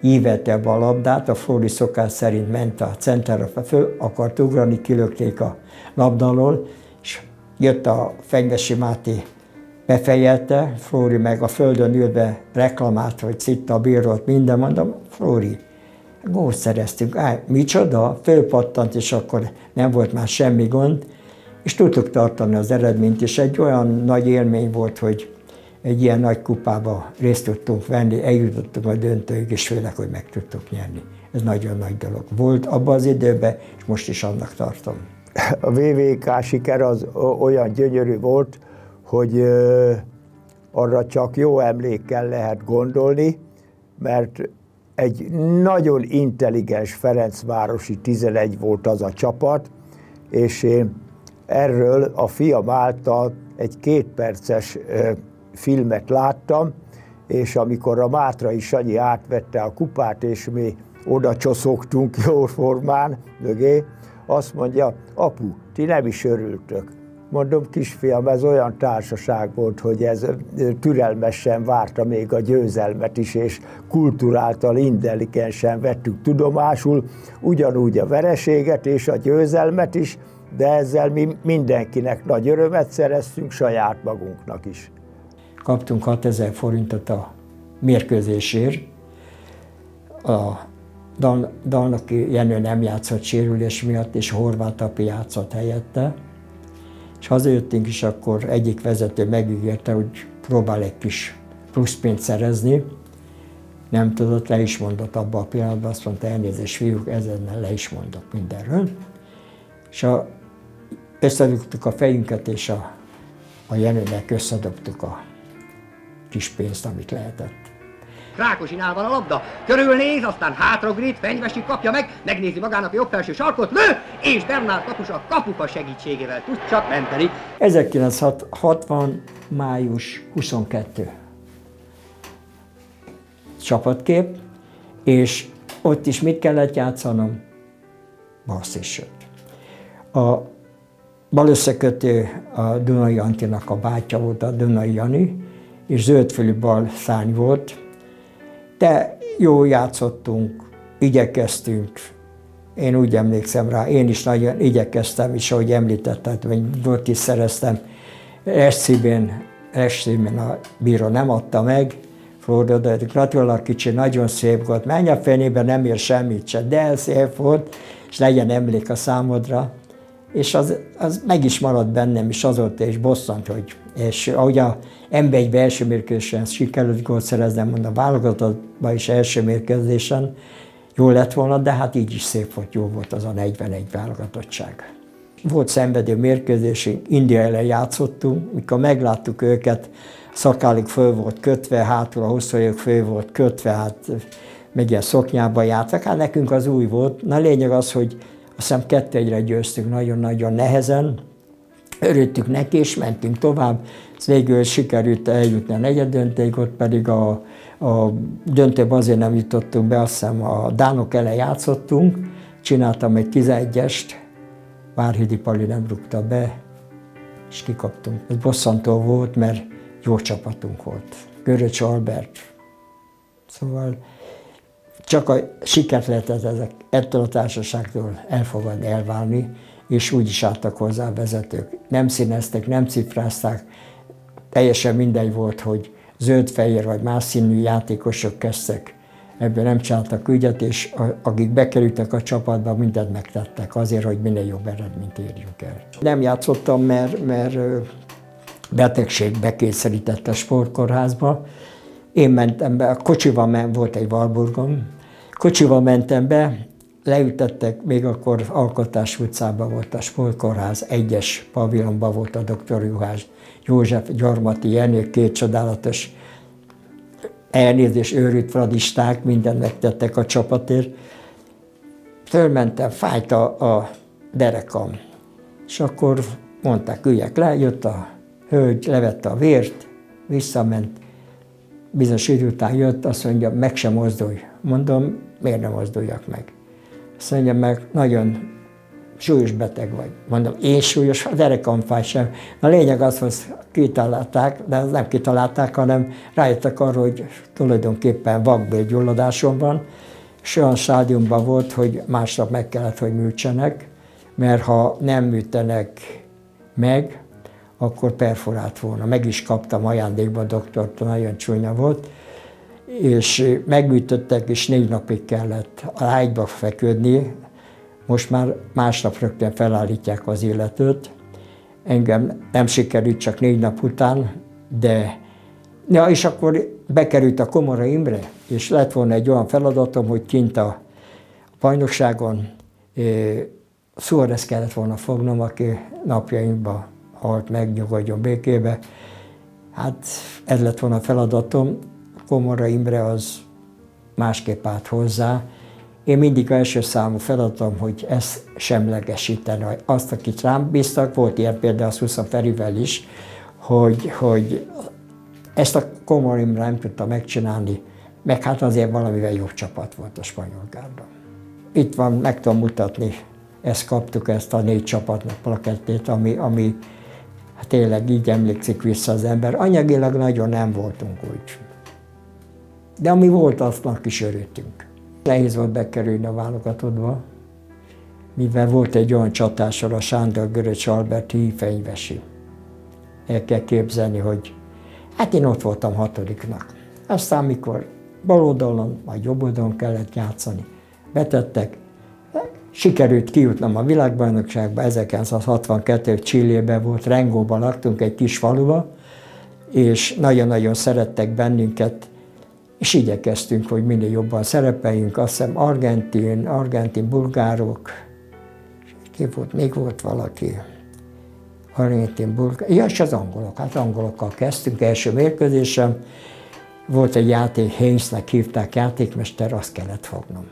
Speaker 6: ívelte be a labdát, a Flóri szokás szerint ment a centerre föl, akart ugrani, kilökték a labda alól, és jött a Fenyvesi Máté, befejelte, Flóri meg a földön ülve reklamált, hogy szitta a bírót, minden, mondom, Flóri, gólt szereztünk, micsoda, fölpattant, és akkor nem volt már semmi gond, és tudtuk tartani az eredményt, és egy olyan nagy élmény volt, hogy egy ilyen nagy kupába részt tudtunk venni, eljutottunk a döntőig, és főleg, hogy meg tudtuk nyerni. Ez nagyon nagy dolog volt abban az időben, és most is annak tartom.
Speaker 11: A VVK siker az olyan gyönyörű volt, hogy arra csak jó emlékkel lehet gondolni, mert egy nagyon intelligens Ferencvárosi 11 volt az a csapat, és én erről a fiam által egy 2 perces filmet láttam, és amikor a Mátrai Sanyi átvette a kupát, és mi oda csoszogtunk jó formán mögé, azt mondja, apu, ti nem is örültök. Mondom, kisfiam, ez olyan társaság volt, hogy ez türelmesen várta még a győzelmet is, és kulturáltal, intelligensen vettük tudomásul, ugyanúgy a vereséget és a győzelmet is, de ezzel mi mindenkinek nagy örömet szereztünk, saját magunknak is.
Speaker 6: Kaptunk 6000 forintot a mérkőzésért. A Dalnoki Jenő nem játszott sérülés miatt, és Horváth Api játszott helyette. És hazajöttünk, és akkor egyik vezető megígérte, hogy próbál egy kis pluszpénzt szerezni. Nem tudott, le is mondott abban a pillanatban, azt mondta, elnézést fiúk, ezennel le is mondok mindenről. És összedugtuk a fejünket, és a Jenőnek összedobtuk a kis pénzt, amit lehetett.
Speaker 1: Rákosinál van a labda, körülnéz, aztán hátragrit, Fenyvesi kapja meg, megnézi magának a jobb felső sarkot, lő, és Bernár kapus a kapuka segítségével tud csak menteni.
Speaker 6: 1960. május 22. Csapatkép, és ott is mit kellett játszanom? Basszissot. A bal összekötő a Dunai Antinak a bátyja volt, a Dunai Jani, és zöldfülű bal szárny volt, de jól játszottunk, igyekeztünk. Én úgy emlékszem rá, én is nagyon igyekeztem, és ahogy említettem, hogy volt is szereztem. Eszében a bíró nem adta meg, Flóra, de gratulálok kicsi, nagyon szép volt. Menj a fenében, nem ér semmit se, de szép volt, és legyen emlék a számodra. És az meg is maradt bennem, és azóta is bosszant, hogy és ahogy a M1-ben első mérkőzésen sikerült gólt szereznem, mondom, a válogatottban is első mérkőzésen jó lett volna, de hát így is szép volt, jó volt az a 41 válogatottság. Volt szenvedő mérkőzésünk, India ellen játszottunk, mikor megláttuk őket, szakálig föl volt kötve, hátul a hosszújuk föl volt kötve, hát meg ilyen szoknyában játszak, hát nekünk az új volt. Na lényeg az, hogy azt hiszem 2-1-re győztünk nagyon-nagyon nehezen, örültünk neki, és mentünk tovább. Végül sikerült eljutni a negyeddöntőig, ott pedig a döntőben azért nem jutottunk be, azt hiszem a dánok ellen játszottunk, csináltam egy 11-est, Várhidi Pali nem rúgta be, és kikaptunk. Ez bosszantó volt, mert jó csapatunk volt. Göröcs Albert. Szóval csak a sikert lehetett ettől a társaságtól elfogadni, elválni, és úgy is álltak hozzá a vezetők. Nem színeztek, nem cifrázták, teljesen mindegy volt, hogy zöld-fehér vagy más színű játékosok kezdtek. Ebből nem csináltak ügyet, és akik bekerültek a csapatba, mindent megtettek azért, hogy minél jobb eredményt érjünk el. Nem játszottam, mert betegség bekényszerített a sportkórházba. Én mentem be, a kocsival volt egy Walburgom, kocsival mentem be, leültettek, még akkor Alkotás utcában volt a sportkórház, 1-es pavilonban volt a Dr. Juhász József, Gyarmati Jenő, 2 csodálatos elnézés, őrült fradisták, mindent megtettek a csapatért. Fölmentem, fájt a derekam, és akkor mondták, üljek le, jött a hölgy, levette a vért, visszament, bizonyos idő után jött, azt mondja, meg sem mozdulj. Mondom, miért nem mozduljak meg? Azt mondja, meg nagyon súlyos beteg vagy. Mondom, én súlyos, a derekam fáj sem. A lényeg az, hogy kitalálták, de nem kitalálták, hanem rájöttek arra, hogy tulajdonképpen vakbélgyulladásom van, és olyan stádiumban volt, hogy másnap meg kellett, hogy műtsenek, mert ha nem műtenek meg, akkor perforált volna. Meg is kaptam ajándékba a doktortól, nagyon csúnya volt, és megműtöttek, és 4 napig kellett a ágyba feküdni. Most már másnap rögtön felállítják az illetőt. Engem nem sikerült csak 4 nap után, de ja, és akkor bekerült a Komora Imre, és lett volna egy olyan feladatom, hogy kint a bajnokságon Suárez kellett volna fognom, aki napjainkban halt meg, nyugodjon békébe. Hát ez lett volna a feladatom. Komora Imre az másképp állt hozzá. Én mindig első számú feladatom, hogy ezt semlegesíteni. Azt, akit rám bíztak, volt ilyen például a Szusza Ferivel is, hogy ezt a Komora Imre nem tudta megcsinálni, meg hát azért valamivel jobb csapat volt a Spanyol Gárda. Itt van, meg tudom mutatni, ezt kaptuk, ezt a 4 csapatnak plakettét, ami hát tényleg így emlékszik vissza az ember. Anyagilag nagyon nem voltunk úgy. De ami volt, aztnak is örültünk. Nehéz volt bekerülni a válogatottba, mivel volt egy olyan csatásor a Sándor Göröcs Albert hífenyvesi. El kell képzelni, hogy hát én ott voltam 6-nak. Aztán mikor bal oldalon, vagy jobb oldalon kellett játszani, betettek, sikerült kijutnom a világbajnokságba, 1962 Chilében volt, Rengóban laktunk, egy kis faluba, és nagyon-nagyon szerettek bennünket, és igyekeztünk, hogy minél jobban szerepeljünk. Azt hiszem argentin bulgárok, ki volt, még volt valaki, argentin bulgár, ja, és az angolok, hát angolokkal kezdtünk, első mérkőzésem. Volt egy játék, Haynesnek hívták, játékmester, azt kellett fognom.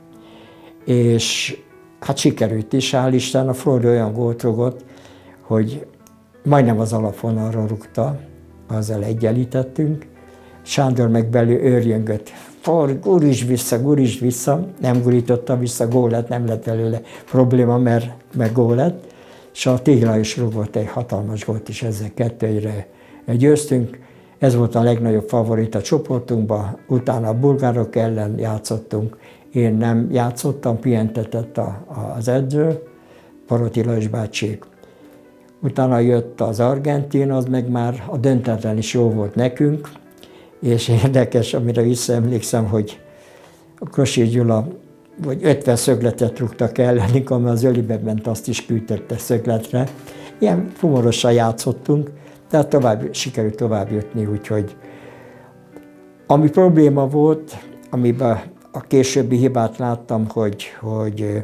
Speaker 6: És hát sikerült is, hál' Isten, a Flori olyan gólt rúgott, hogy majdnem az alapvonalra rúgta, azzal egyenlítettünk. Sándor meg belül őrjöngött, gurítsd vissza, nem gurította vissza, gól lett, nem lett belőle probléma, mert gól lett. És a Tégla is rúgott egy hatalmas gólt is, ezzel 2-1-re győztünk. Ez volt a legnagyobb favorit a csoportunkban, utána a bulgárok ellen játszottunk. Én nem játszottam, pihentetett az edző, Paroti Lajos bácsi. Utána jött az argentin, az meg már a döntetlen is jó volt nekünk, és érdekes, amire visszaemlékszem, hogy a Kossuth Gyula vagy 50 szögletet rúgtak ellenünk, ami az ölibe ment, azt is küldette szögletre. Ilyen humorosan játszottunk, tehát sikerült tovább jutni, úgyhogy ami probléma volt, amiben a későbbi hibát láttam, hogy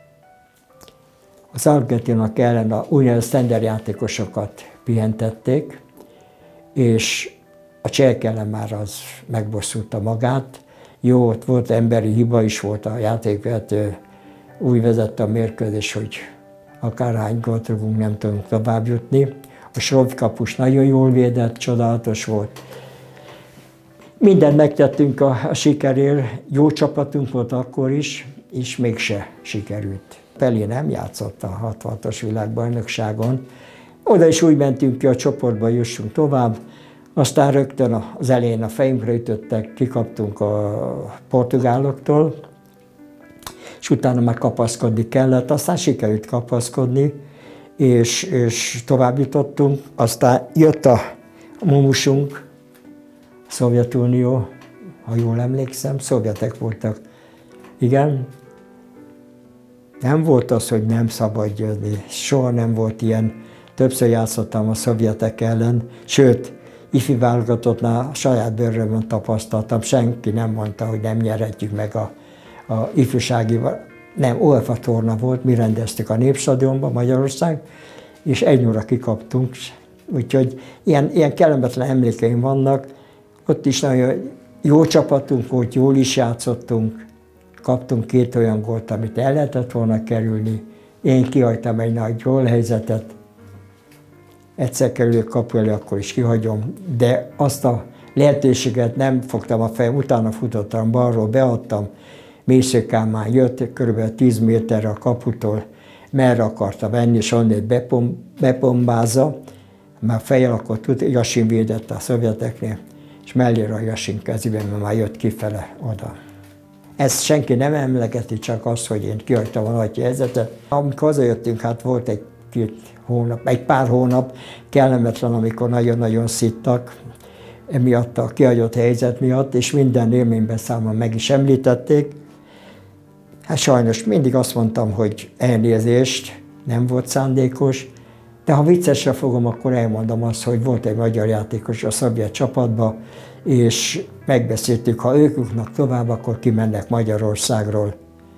Speaker 6: az argentinok ellen a úgynevezett sztender játékosokat pihentették, és a csehek ellen már az megbosszulta magát. Jó, ott volt emberi hiba is volt a játékvezető, úgy vezette a mérkőzés, hogy akárhány gólt rúgunk, nem tudunk tovább jutni. A Srov kapus nagyon jól védett, csodálatos volt. Mindent megtettünk a sikerért, jó csapatunk volt akkor is, és mégse sikerült. Pelé nem játszott a 66-os világbajnokságon. Oda is úgy mentünk ki a csoportba, jussunk tovább. Aztán rögtön az elején a fejünkre ütöttek, kikaptunk a portugáloktól, és utána már kapaszkodni kellett. Aztán sikerült kapaszkodni, és tovább jutottunk. Aztán jött a mumusunk, a Szovjetunió, ha jól emlékszem, szovjetek voltak. Igen, nem volt az, hogy nem szabad győzni. Soha nem volt ilyen. Többször játszottam a szovjetek ellen, sőt, ifi válogatottnál saját bőrömön tapasztaltam, senki nem mondta, hogy nem nyerhetjük meg a ifjúsági, nem, UEFA torna volt, mi rendeztük a Népstadionban, Magyarország, és 1-0-ra kikaptunk, úgyhogy ilyen kellemetlen emlékeim vannak. Ott is nagyon jó csapatunk volt, jól is játszottunk, kaptunk 2 olyan gólt, amit el lehetett volna kerülni. Én kihagytam egy nagy gólhelyzetet, egyszer kerülök kapu elé, akkor is kihagyom, de azt a lehetőséget nem fogtam a fejem, utána futottam balról, beadtam, Mésző Kálmán jött, kb. 10 méterre a kaputól, merre akarta venni, és onnét bepombázza, már fejjel akkor Jasin védette a szovjeteknél, és mellére a Jasin kezében, mert már jött kifele oda. Ezt senki nem emlegeti, csak az, hogy én kihagytam a nagy helyzetet. Amikor hazajöttünk, hát volt egy pár hónap kellemetlen, amikor nagyon-nagyon szittak, emiatt a kihagyott helyzet miatt, és minden élménybeszámon meg is említették. Hát sajnos mindig azt mondtam, hogy elnézést, nem volt szándékos, de ha viccesre fogom, akkor elmondom azt, hogy volt egy magyar játékos a szovjet csapatban, és megbeszéltük, ha ők jutnak tovább, akkor kimennek Magyarországról.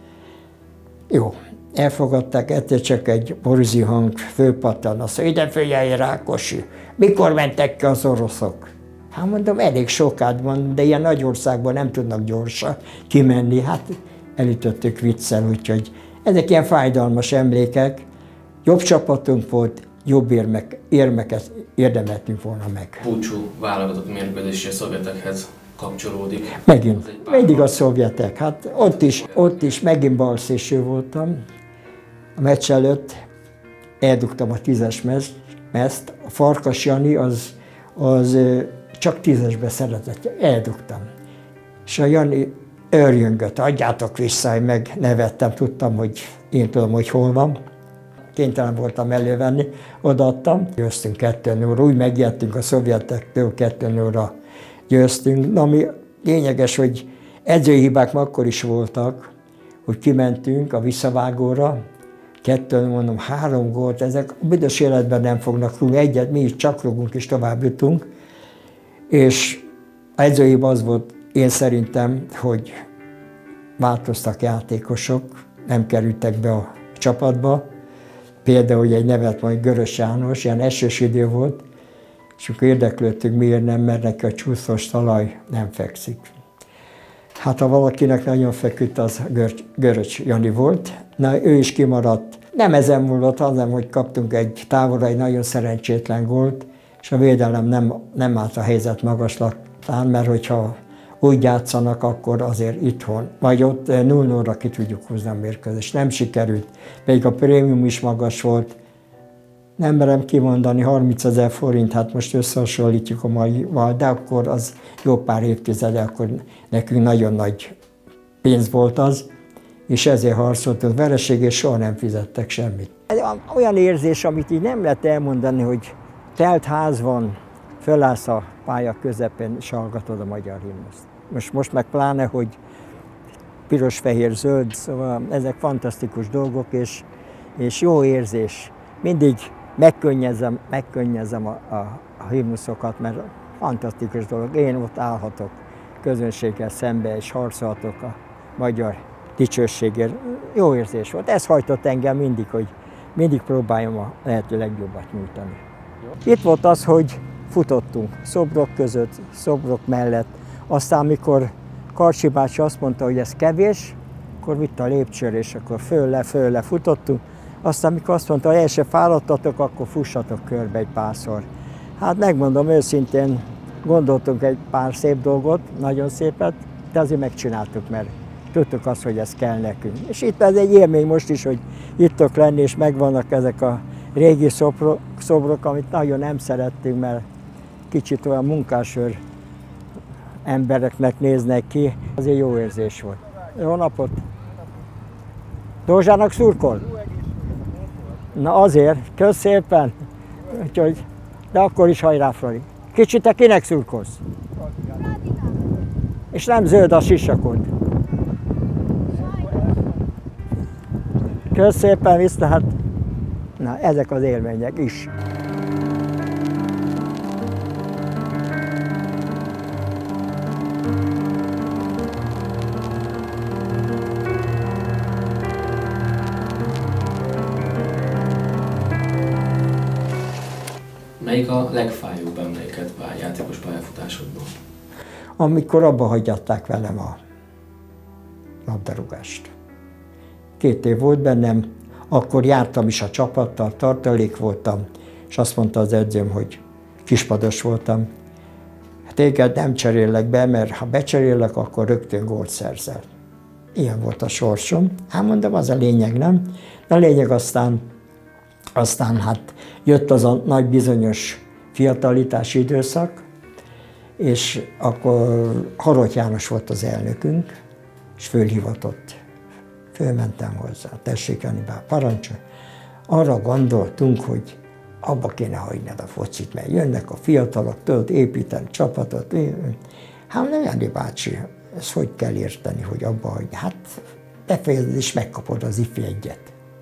Speaker 6: Jó, elfogadták, egyszer csak egy borzi hang fölpattan, azt mondja, ide figyelj, Rákosi, mikor mentek ki az oroszok? Hát mondom, elég sokád van, de ilyen nagy országban nem tudnak gyorsan kimenni. Hát elütöttük viccel, úgyhogy ezek ilyen fájdalmas emlékek. Jobb csapatunk volt, jobb érmeket érdemeltünk volna meg.
Speaker 7: Búcsú válogatott mérkőzés a szovjetekhez kapcsolódik.
Speaker 6: Megint, mindig a szovjetek. Hát ott is megint balszélső voltam. A meccs előtt eldugtam a 10-es mezt. A Farkas Jani az csak 10-esbe szeretett, eldugtam. És a Jani örjöngött, adjátok vissza, hogy megnevettem, tudtam, hogy én tudom, hogy hol van. Kénytelen voltam elővenni, odaadtam. Győztünk 2-0, úgy megijedtünk a szovjetektől, 2-0-ra győztünk. Na, ami lényeges, hogy edzőhibák már akkor is voltak, hogy kimentünk a visszavágóra, 2, mondom, 3 gólt, ezek a büdös életben nem fognak rúgni, egyet mi is csak rúgunk és tovább jutunk. És az edzőhiba az volt, én szerintem, hogy változtak játékosok, nem kerültek be a csapatba. Például, hogy egy nevet majd Görös János, ilyen esős idő volt, és akkor érdeklődtünk, miért nem, mert neki a csúszós talaj nem fekszik. Hát ha valakinek nagyon feküdt, az Görös Jani volt. Na, ő is kimaradt. Nem ezen múlott, hanem, hogy kaptunk egy távolra egy nagyon szerencsétlen gólt, és a védelem nem állt a helyzet magaslatán, mert hogyha úgy játszanak, akkor azért itthon, vagy ott 0-0-ra ki tudjuk húzni a mérkőzést. Nem sikerült, pedig a prémium is magas volt. Nem merem kimondani, 30 000 forint, hát most összehasonlítjuk a maival, de akkor az jó pár évtizede, akkor nekünk nagyon nagy pénz volt az, és ezért harcoltunk vereség, és soha nem fizettek semmit. Olyan érzés, amit így nem lehet elmondani, hogy telt ház van, fölállsz a pálya közepén, és hallgatod a magyar himnuszt. Most meg pláne, hogy piros, fehér, zöld, szóval ezek fantasztikus dolgok, és jó érzés. Mindig megkönnyezem a himnuszokat, mert fantasztikus dolog. Én ott állhatok közönséggel szembe, és harcolhatok a magyar dicsőségért. Jó érzés volt. Ez hajtott engem mindig, hogy mindig próbáljam a lehető legjobbat nyújtani. Itt volt az, hogy futottunk szobrok között, szobrok mellett. Aztán, amikor Karcsi bácsi azt mondta, hogy ez kevés, akkor vitt a lépcsőre, és akkor fölle futottunk. Aztán, amikor azt mondta, hogy el se fáradtatok, akkor fussatok körbe egy párszor. Hát megmondom őszintén, gondoltunk egy pár szép dolgot, nagyon szépet, de azért megcsináltuk, mert tudtuk azt, hogy ez kell nekünk. És itt ez egy élmény most is, hogy itt tudok lenni, és megvannak ezek a régi szobrok, amit nagyon nem szerettünk, mert kicsit olyan munkásőr embereknek néznek ki. Azért jó érzés volt. Jó napot! Dózsának szurkol? Na azért, kösz szépen! Úgyhogy, de akkor is hajrá, Fradi! Kicsit te kinek szurkolsz? És nem zöld a sisakod. Kösz szépen, viszlát! Na, ezek az élmények is.
Speaker 7: Melyik a legfájóbb emléked játékos pályafutásodban?
Speaker 6: Amikor abba hagyatták velem a labdarúgást. 2 év volt bennem, akkor jártam is a csapattal, tartalék voltam, és azt mondta az edzőm, hogy kispados voltam. Téged nem cserélek be, mert ha becserélek, akkor rögtön gólt szerzel. Ilyen volt a sorsom. Hát mondom, az a lényeg, nem? A lényeg aztán hát jött az a nagy bizonyos fiatalitási időszak, és akkor Harott János volt az elnökünk, és fölhivatott. Fölmentem hozzá, tessék Anibál, parancsolj. Arra gondoltunk, hogy abba kéne hagynod a focit, mert jönnek a fiatalok, tudod építeni csapatot. Hát nem, Jani bácsi, ezt hogy kell érteni, hogy abba hagyni? Hát befejezed és megkapod az ifi egyet.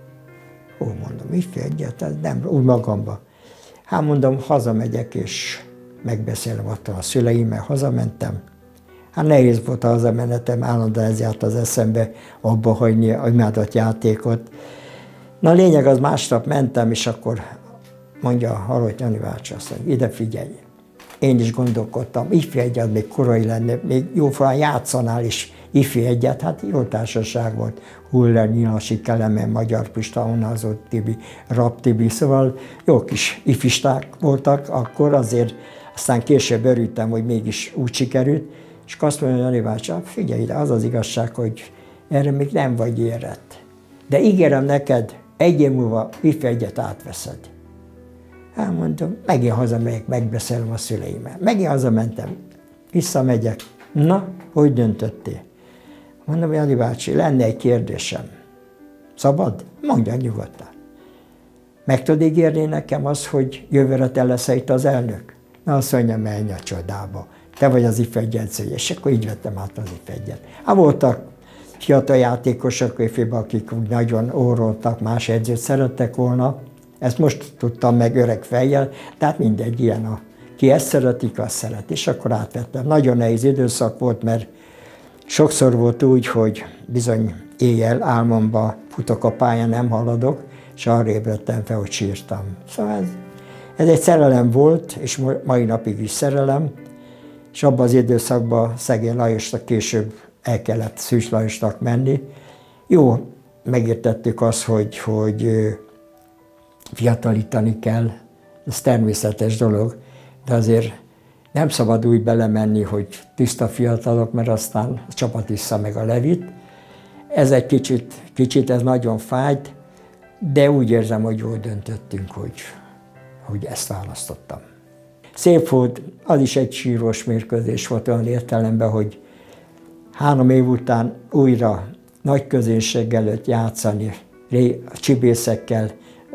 Speaker 6: Ó, mondom, ifi egyet? Ez nem, úgy magamba. Hát mondom, hazamegyek és megbeszélem otthon a szüleimmel, hazamentem. Hát nehéz volt a hazamenetem, állandóan ez járt az eszembe, abba hagyni a imádott játékot. Na a lényeg az, másnap mentem, és akkor mondja a Harott Jani bácsi azt, hogy ide figyelj. Én is gondolkodtam, ifi egyet még korai lenne, még jóformán játszanál is ifi egyet, hát jó társaság volt. Huller, Nyilasi, Kelemen, Magyar Pista, Onázó Tibi, Rapp Tibi, szóval jó kis ifisták voltak akkor, azért aztán később örültem, hogy mégis úgy sikerült, és azt mondja, Jani bácsi, figyelj ide, az az igazság, hogy erre még nem vagy érett. De ígérem neked, egy év múlva ifi egyet átveszed. Hát mondom, megint hazamegyek, megbeszélem a szüleimmel. Megint hazamentem, visszamegyek. Na, hogy döntöttél? Mondom, Jani bácsi, lenne egy kérdésem. Szabad? Mondja nyugodtan. Meg tudod ígérni nekem azt, hogy jövőre te leszel itt az elnök? Na, azt mondja, menj a csodába. Te vagy az ifi edzője, és akkor így vettem át az ifi egyet. Hát voltak fiatal játékosok, akik úgy nagyon óroltak, más edzőt szerettek volna. Ezt most tudtam meg öreg fejjel, tehát mindegy, ilyen ki ezt szeretik, azt szeret. És akkor átvettem. Nagyon nehéz időszak volt, mert sokszor volt úgy, hogy bizony éjjel álmomba futok a pályán, nem haladok, és arra ébredtem fel, hogy sírtam. Szóval ez egy szerelem volt, és mai napig is szerelem, és abban az időszakban Szegény Lajosnak később el kellett Szűcs Lajosnak menni. Jó, megértettük azt, hogy fiatalítani kell, ez természetes dolog, de azért nem szabad úgy belemenni, hogy tiszta fiatalok, mert aztán a csapat issza meg a levit. Ez egy kicsit ez nagyon fájt, de úgy érzem, hogy jól döntöttünk, hogy ezt választottam. Szép volt, az is egy sírós mérkőzés volt olyan értelemben, hogy 3 év után újra nagy közönség előtt játszani, csibészekkel,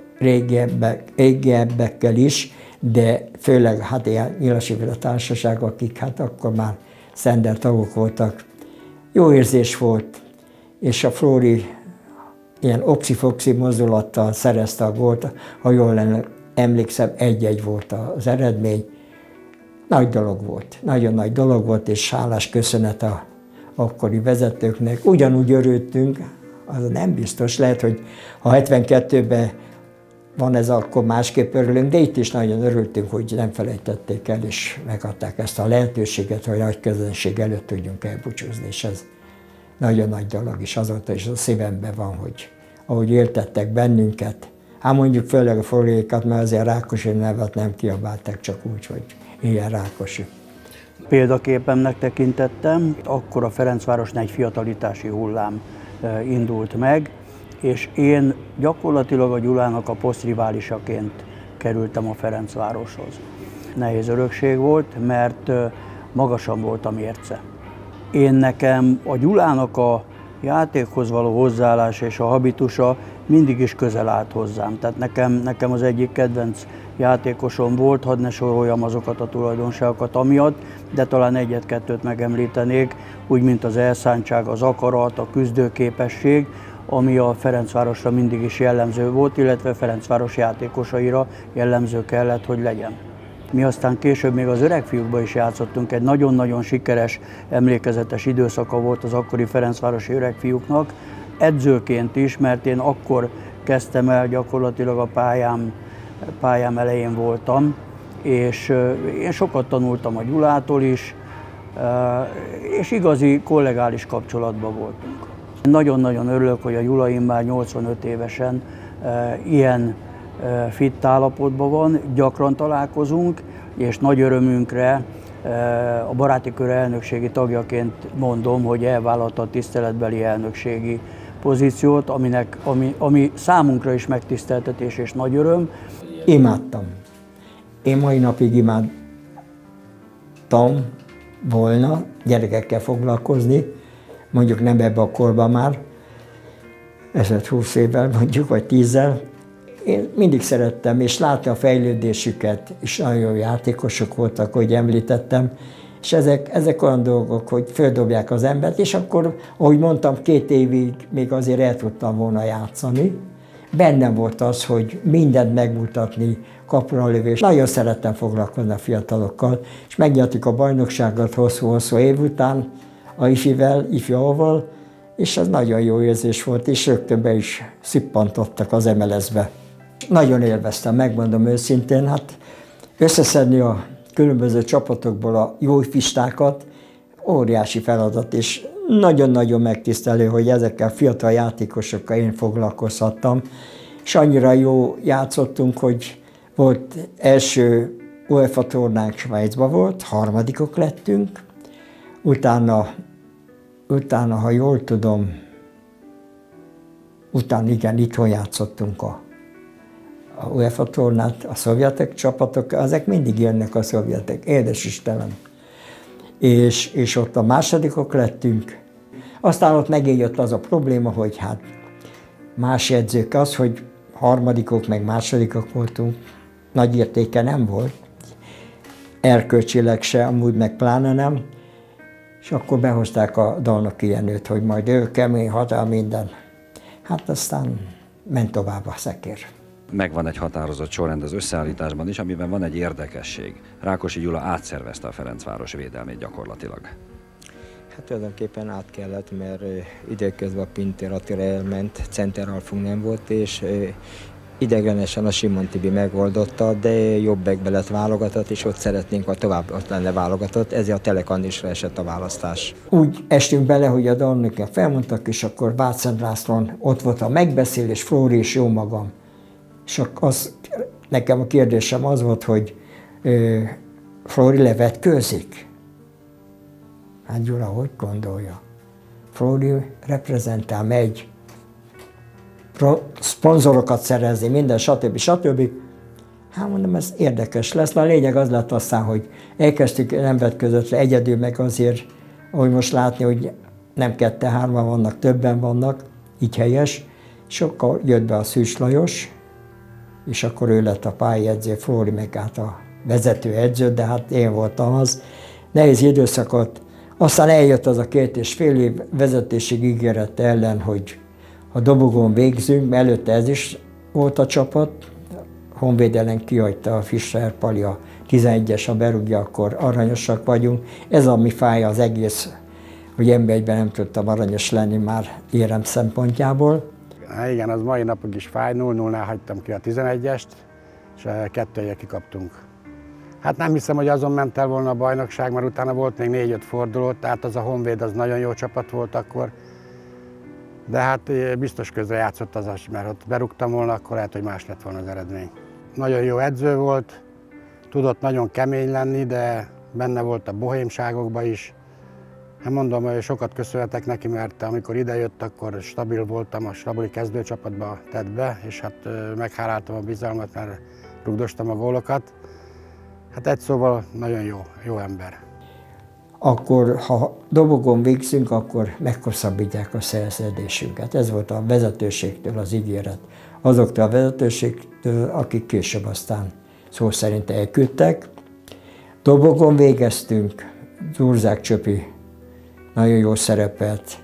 Speaker 6: régiebbekkel is, de főleg hát ilyen Nyilasi-féle társaság, akik hát akkor már szender tagok voltak. Jó érzés volt, és a Flóri ilyen oxi-foxi mozdulattal szerezte a gólt, ha jól emlékszem, 1-1 volt az eredmény. Nagy dolog volt, nagyon nagy dolog volt, és hálás köszönet a akkori vezetőknek. Ugyanúgy örültünk, az nem biztos, lehet, hogy ha 72-ben van ez, akkor másképp örülünk, de itt is nagyon örültünk, hogy nem felejtették el, és megadták ezt a lehetőséget, hogy nagy közönség előtt tudjunk elbúcsúzni, és ez nagyon nagy dolog, és azóta is a szívemben van, hogy ahogy éltettek bennünket, hát mondjuk főleg a Flóriékat, mert azért Rákosi nevet nem kiabálták, csak úgy, hogy ilyen Rákosi.
Speaker 12: Példaképemnek tekintettem, akkor a Ferencvárosnál egy fiatalitási hullám indult meg, és én gyakorlatilag a Gyulának a posztriválisaként kerültem a Ferencvároshoz. Nehéz örökség volt, mert magasan volt a mérce. Nekem a Gyulának a játékhoz való hozzáállás és a habitusa mindig is közel állt hozzám. Tehát nekem az egyik kedvenc játékosom volt, hadd ne soroljam azokat a tulajdonságokat amiatt, de talán egyet-kettőt megemlítenék, úgy mint az elszántság, az akarat, a küzdőképesség, ami a Ferencvárosra mindig is jellemző volt, illetve Ferencváros játékosaira jellemző kellett, hogy legyen. Mi aztán később még az öregfiúkban is játszottunk, egy nagyon-nagyon sikeres, emlékezetes időszaka volt az akkori ferencvárosi öregfiúknak, edzőként is, mert én akkor kezdtem el, gyakorlatilag a pályám elején voltam, és én sokat tanultam a Gyulától is, és igazi kollegális kapcsolatban voltunk. Nagyon-nagyon örülök, hogy a Gyula immár 85 évesen ilyen fit állapotban van, gyakran találkozunk, és nagy örömünkre a baráti kör elnökségi tagjaként mondom, hogy elvállalta a tiszteletbeli elnökségi pozíciót, ami számunkra is megtiszteltetés és nagy öröm.
Speaker 6: Imádtam. Én mai napig imádtam volna gyerekekkel foglalkozni, mondjuk nem ebbe a korban már, eset 20 évvel mondjuk, vagy 10-zel. Én mindig szerettem, és látni a fejlődésüket, és nagyon jó játékosok voltak, ahogy említettem, és ezek olyan dolgok, hogy földobják az embert, és akkor, ahogy mondtam, 2 évig még azért el tudtam volna játszani. Bennem volt az, hogy mindent megmutatni, kapura lövés. Nagyon szerettem foglalkozni a fiatalokkal, és megnyertük a bajnokságot hosszú-hosszú év után a ifjúval, és ez nagyon jó érzés volt, és rögtön be is szippantottak az MLS-be. Nagyon élveztem, megmondom őszintén, hát összeszedni a különböző csapatokból a jó ifistákat, óriási feladat, és nagyon-nagyon megtisztelő, hogy ezekkel a fiatal játékosokkal én foglalkozhattam, és annyira jó játszottunk, hogy volt első UEFA tornánk Svájcban volt, 3. lettünk, utána, ha jól tudom, igen, itthon játszottunk a UEFA tornát, a szovjetek csapatok, ezek mindig jönnek a szovjetek, édes Istenem. És ott a 2. lettünk. Aztán ott megint jött az a probléma, hogy hát más edzők az, hogy 3. meg 2. voltunk, nagy értéke nem volt, erkölcsileg se, amúgy meg pláne nem, és akkor behozták a Dalnoki Jenőt, hogy majd ő kemény, határ, minden. Hát aztán ment tovább a szekér.
Speaker 13: Megvan egy határozott sorrend az összeállításban is, amiben van egy érdekesség. Rákosi Gyula átszervezte a Ferencváros védelmét gyakorlatilag.
Speaker 5: Hát tulajdonképpen át kellett, mert időközben a Pintér Attila elment, centerhalfunk nem volt, és ideiglenesen a Simon Tibi megoldotta, de jobbekbe lett válogatott, és ott szeretnénk, ha tovább ott lenne válogatott, ezért a Telekandisra esett a választás.
Speaker 6: Úgy estünk bele, hogy a Dalnokiak felmondtak, és akkor Vácszent Lászlón ott volt a megbeszélés, Flóri és jó magam. És nekem a kérdésem az volt, hogy Flóri levetkőzik? Hát Gyula, hogy gondolja? Flóri reprezentál, megy szponzorokat szerezni, minden, stb. Hát mondom, ez érdekes lesz. A lényeg az lett aztán, hogy elkezdtük nemzetközöttre egyedül, meg azért, ahogy most látni, hogy nem 2-3 vannak, többen vannak, így helyes. És akkor jött be a Szűcs Lajos, és akkor ő lett a pályedző, Flóri meg át a vezető edző, de hát én voltam az. Nehéz időszakot. Aztán eljött az a 2,5 év vezetésig ígérete ellen, hogy a dobogón végzünk, mert előtte ez is volt a csapat. Honvéd ellen kihagyta a Fischer Pali, a 11-es, ha berúgja, akkor aranyosak vagyunk. Ez ami fáj az egész, hogy NB1-ben nem tudtam aranyos lenni már érem szempontjából.
Speaker 14: Hát igen, az mai napig is fáj, 0-0-nál hagytam ki a 11-est, és 2-1-re kikaptunk. Hát nem hiszem, hogy azon ment el volna a bajnokság, mert utána volt még 4-5 forduló, tehát az a Honvéd az nagyon jó csapat volt akkor. De hát biztos közre játszott az, mert ott berúgtam volna, akkor lehet, hogy más lett volna az eredmény. Nagyon jó edző volt, tudott nagyon kemény lenni, de benne volt a bohémságokban is. Hát mondom, hogy sokat köszönhetek neki, mert amikor idejött, akkor stabil voltam, a stabili kezdőcsapatba tett be, és hát megháláltam a bizalmat, mert rugdostam a gólokat. Hát egy szóval nagyon jó ember.
Speaker 6: Akkor, ha dobogón végzünk, akkor meghosszabbítják a szerződésünket. Ez volt a vezetőségtől az ígéret. Azoktól a vezetőségtől, akik később aztán szó szerint elküldtek. Dobogón végeztünk, Zurzák Csöpi nagyon jó szerepelt,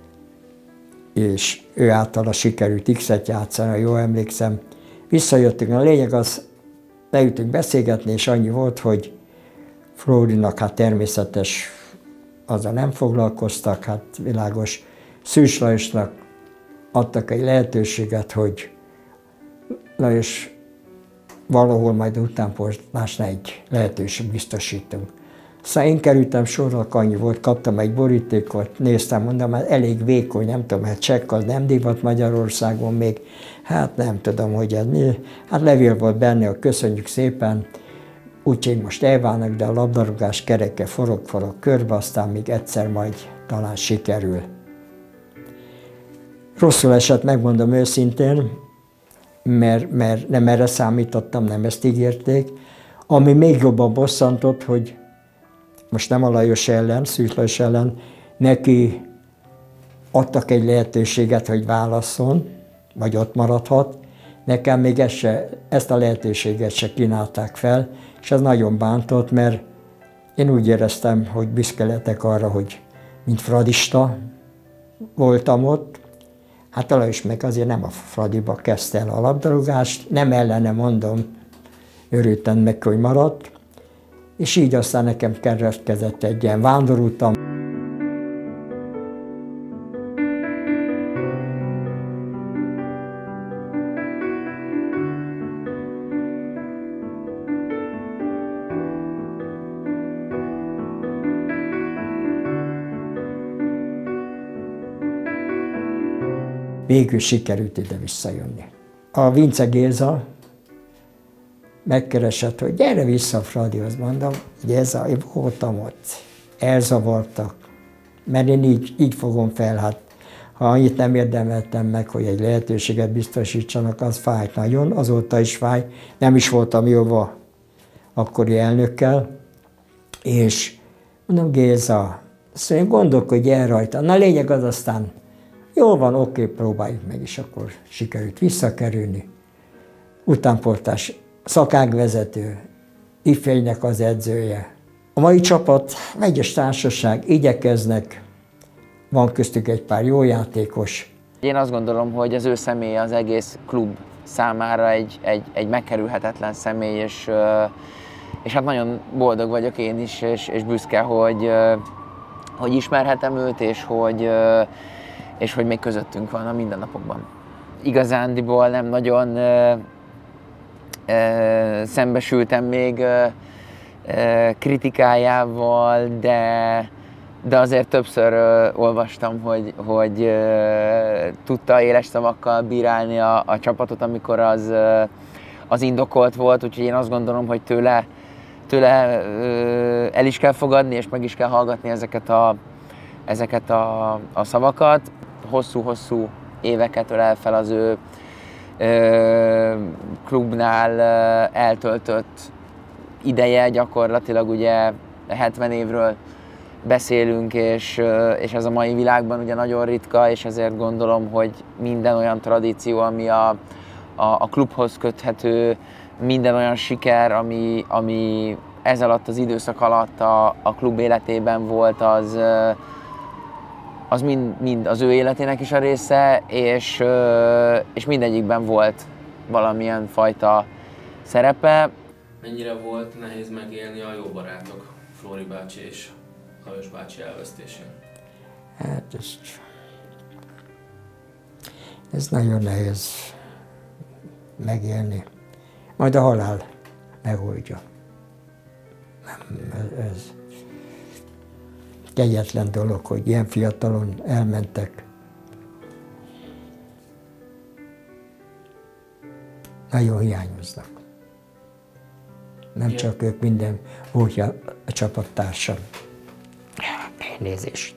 Speaker 6: és ő általa sikerült X-et játszani, ha jól emlékszem. Visszajöttünk, a lényeg az, leültünk beszélgetni, és annyi volt, hogy Flórinak hát természetes, azzal nem foglalkoztak, hát világos. Szűcs Lajosnak adtak egy lehetőséget, hogy Lajos valahol majd utánpótlásnál egy lehetőség biztosítunk. Aztán én kerültem sorra, annyi volt, kaptam egy borítékot, néztem, mondom, hát elég vékony, nem tudom, hát csekk az nem divat Magyarországon még, hát nem tudom, hogy ez mi. Hát levél volt benne, hogy köszönjük szépen, úgyhogy most elválnak, de a labdarúgás kereke forog körbe, aztán még egyszer majd talán sikerül. Rosszul esett, megmondom őszintén, mert nem erre számítottam, nem ezt ígérték. Ami még jobban bosszantott, hogy most nem a Lajos ellen, Szűz Lajos ellen, neki adtak egy lehetőséget, hogy válasszon, vagy ott maradhat. Nekem még ezt a lehetőséget se kínálták fel, és ez nagyon bántott, mert én úgy éreztem, hogy büszke lettek arra, hogy mint fradista voltam ott. Hát a Lajos meg azért nem a Fradiba kezdte el a labdarúgást, nem ellene mondom, örültem meg, hogy maradt, és így aztán nekem keretkezett egy ilyen vándorutam. Végül sikerült ide visszajönni. A Vince Géza megkeresett, hogy gyere vissza a Fradihoz, mondom, Géza, én voltam ott, elzavartak, mert én így fogom fel, hát ha annyit nem érdemeltem meg, hogy egy lehetőséget biztosítsanak, az fájt nagyon, azóta is fáj, nem is voltam jóva akkori elnökkel, és mondom, Géza, szóval gondolkodj el rajta, na lényeg az aztán, jól van, oké, próbáljuk meg, és akkor sikerült visszakerülni. Utánportás, szakágvezető, ifjegynek az edzője. A mai csapat, egyes társaság, igyekeznek, van köztük egy pár jó játékos.
Speaker 15: Én azt gondolom, hogy az ő személye az egész klub számára egy megkerülhetetlen személy, és hát nagyon boldog vagyok én is, és büszke, hogy ismerhetem őt, és hogy még közöttünk van a mindennapokban. Igazándiból nem nagyon szembesültem még kritikájával, de azért többször olvastam, hogy tudta éles szavakkal bírálni a csapatot, amikor az indokolt volt, úgyhogy én azt gondolom, hogy tőle el is kell fogadni, és meg is kell hallgatni ezeket a szavakat. Hosszú-hosszú éveket ölel fel az ő klubnál eltöltött ideje, gyakorlatilag ugye 70 évről beszélünk, és ez a mai világban ugye nagyon ritka, és ezért gondolom, hogy minden olyan tradíció, ami a klubhoz köthető, minden olyan siker, ami ez alatt az időszak alatt a klub életében volt, az mind az ő életének is a része, és mindegyikben volt valamilyen fajta szerepe.
Speaker 7: Mennyire volt nehéz megélni a jó barátok, Flóri bácsi és Lajos bácsi elvesztésén?
Speaker 6: Hát ez nagyon nehéz megélni. Majd a halál megoldja. Ez kegyetlen dolog, hogy ilyen fiatalon elmentek. Nagyon hiányoznak. Nem csak ők, minden volt a csapattársam. Elnézést.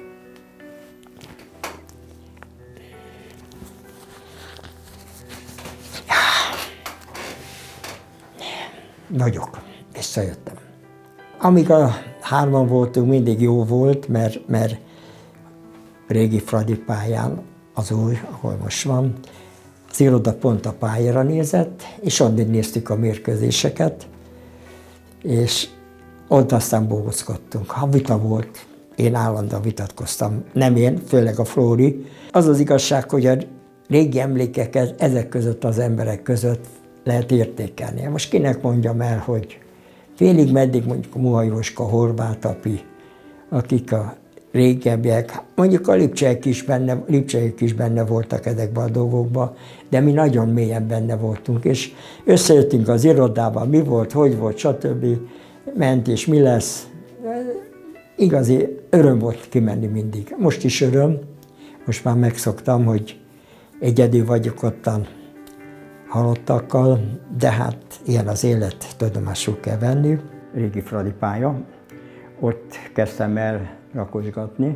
Speaker 6: Vagyok, visszajöttem. Amíg a hárman voltunk, mindig jó volt, mert régi Fradi pályán, az új, ahol most van, az iroda pont a pályára nézett, és addig néztük a mérkőzéseket, és ott aztán bóckodtunk. Ha vita volt, én állandóan vitatkoztam, nem én, főleg a Flóri. Az az igazság, hogy a régi emlékeket ezek között az emberek között lehet értékelni. Most kinek mondjam el, hogy félig meddig mondjuk a Muha Jóska, Horváth Api, akik a régebbiek, mondjuk a Lipcseiek is benne voltak ezekben a dolgokban, de mi nagyon mélyen benne voltunk, és összejöttünk az irodában, mi volt, hogy volt, stb. Ment és mi lesz. Igazi öröm volt kimenni mindig. Most is öröm, most már megszoktam, hogy egyedül vagyok ottan halottakkal, de hát ilyen az élet, tudomásul kell venni. Régi Fradi pálya, ott kezdtem el rakozgatni,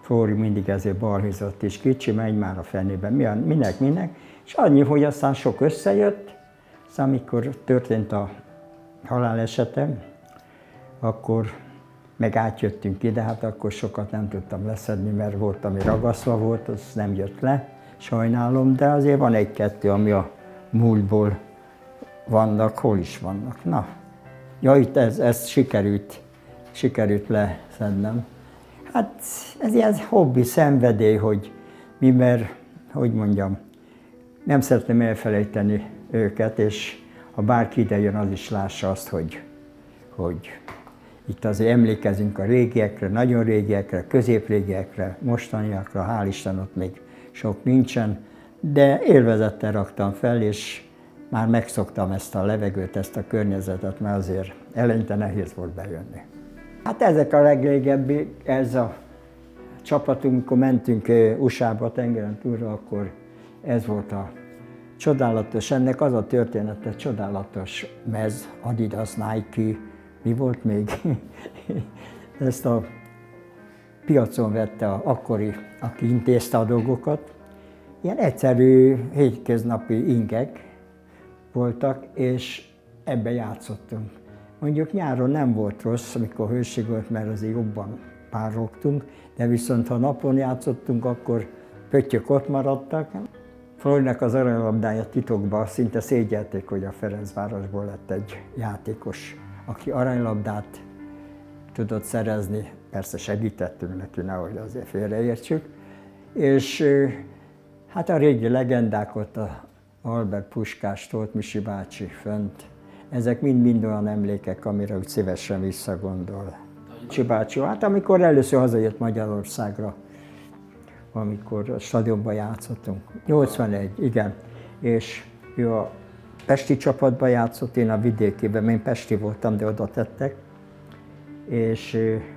Speaker 6: Flóri mindig ezért balhézott és kicsi, megy már a fenébe, minek, és annyi, hogy aztán sok összejött, aztán amikor történt a halálesetem, akkor meg átjöttünk ide, hát akkor sokat nem tudtam leszedni, mert volt, ami ragaszva volt, az nem jött le, sajnálom, de azért van egy-kettő, ami a múltból vannak, hol is vannak. Na, ja, itt ez sikerült leszednem. Hát ez ilyen hobbi, szenvedély, hogy mi, mert, hogy mondjam, nem szeretném elfelejteni őket, és ha bárki ide jön, az is lássa azt, hogy itt azért emlékezünk a régiekre, nagyon régiekre, középrégiekre, mostaniakra, hál' Isten ott még sok nincsen, de élvezettel raktam fel, és már megszoktam ezt a levegőt, ezt a környezetet, mert azért eleinte nehéz volt bejönni. Hát ezek a legrégebbi, ez a csapatunk, amikor mentünk USA-ba tengeren túlra, akkor ez volt a csodálatos, ennek az a története, csodálatos mez, Adidas, Nike, mi volt még? Ezt a piacon vette akkori, aki intézte a dolgokat. Ilyen egyszerű, hétköznapi ingek voltak, és ebbe játszottunk. Mondjuk nyáron nem volt rossz, amikor hőség volt, mert azért jobban párolgtunk, de viszont ha napon játszottunk, akkor pöttyök ott maradtak. Flórinak az aranylabdája titokban szinte szégyelték, hogy a Ferencvárosból lett egy játékos, aki aranylabdát tudott szerezni. Persze segítettünk neki, nehogy azért félreértsük. És hát a régi legendák ott, a Albert Puskás, Tóth Misi bácsi fönt, ezek mind-mind olyan emlékek, amire úgy szívesen visszagondol. Misi bácsi, hát amikor először hazajött Magyarországra, amikor a stadionban játszottunk, 81, igen, és ő a pesti csapatban játszott, én a vidékében, én pesti voltam, de oda tettek, és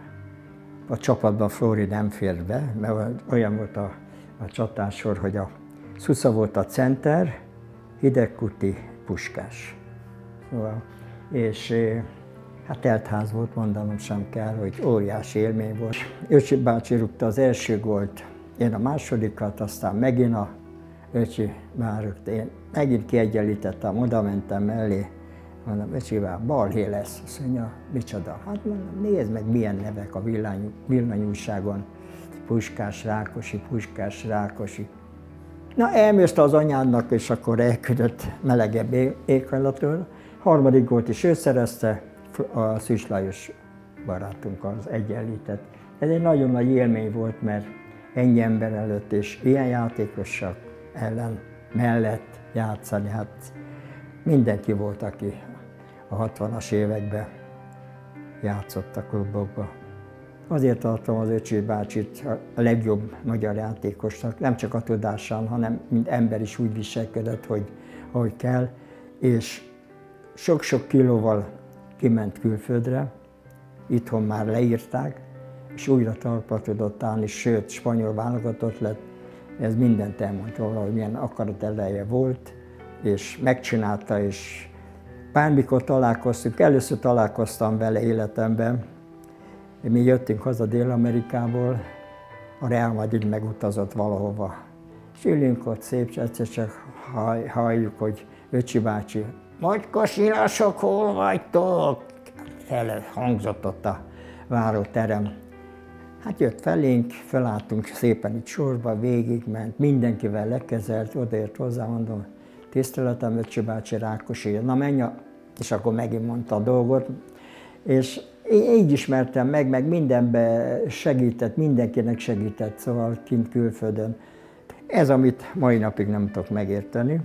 Speaker 6: a csapatban Flóri nem fér be, mert olyan volt a csatársor, hogy a Szusza volt a center, Hidegkuti, Puskás. Szóval, és hát teltház volt, mondanom sem kell, hogy óriási élmény volt. Öcsi bácsi rúgta az első gólt, én a másodikat, aztán megint a Öcsi rúgta, én megint kiegyenlítettem, oda mentem mellé, mondom, Öcsivel, balhé lesz. Azt mondja, micsoda? Hát mondom, nézd meg, milyen nevek a villanyújságon. Puskás, Rákosi. Na, elmérte az anyádnak, és akkor elküldött melegebb éghajlatról. Harmadik gólt is ő szerezte, a Szűcs Lajos barátunk az egyenlített. Ez egy nagyon nagy élmény volt, mert ennyi ember előtt és ilyen játékosok mellett játszani, hát mindenki volt, aki a 60-as években játszott a klubokban. Azért tartom az Öcsi bácsit a legjobb magyar játékosnak, nem csak a tudásán, hanem mint ember is úgy viselkedett, hogy kell, és sok-sok kilóval kiment külföldre, itthon már leírták, és újra talpra tudott állni, sőt, spanyol válogatott lett. Ez mindent elmondta róla, hogy milyen akaratelleje volt, és megcsinálta, és bármikor találkoztunk, először találkoztam vele életemben. Mi jöttünk haza Dél-Amerikából, a Real Madrid megutazott valahova. És ülünk ott szép, egyszer csak halljuk, hogy Öcsi bácsi, Magykasilasok, hol vagytok? Hangzott ott a váróterem. Hát jött felénk, felálltunk szépen itt sorba, végigment, mindenkivel lekezelt, odaért hozzá, mondom, tiszteletem, Öcsi bácsi, Rákosi, na menj, és akkor megint mondta a dolgot. És így ismertem meg mindenben segített, mindenkinek segített, szóval kint külföldön. Ez, amit mai napig nem tudok megérteni.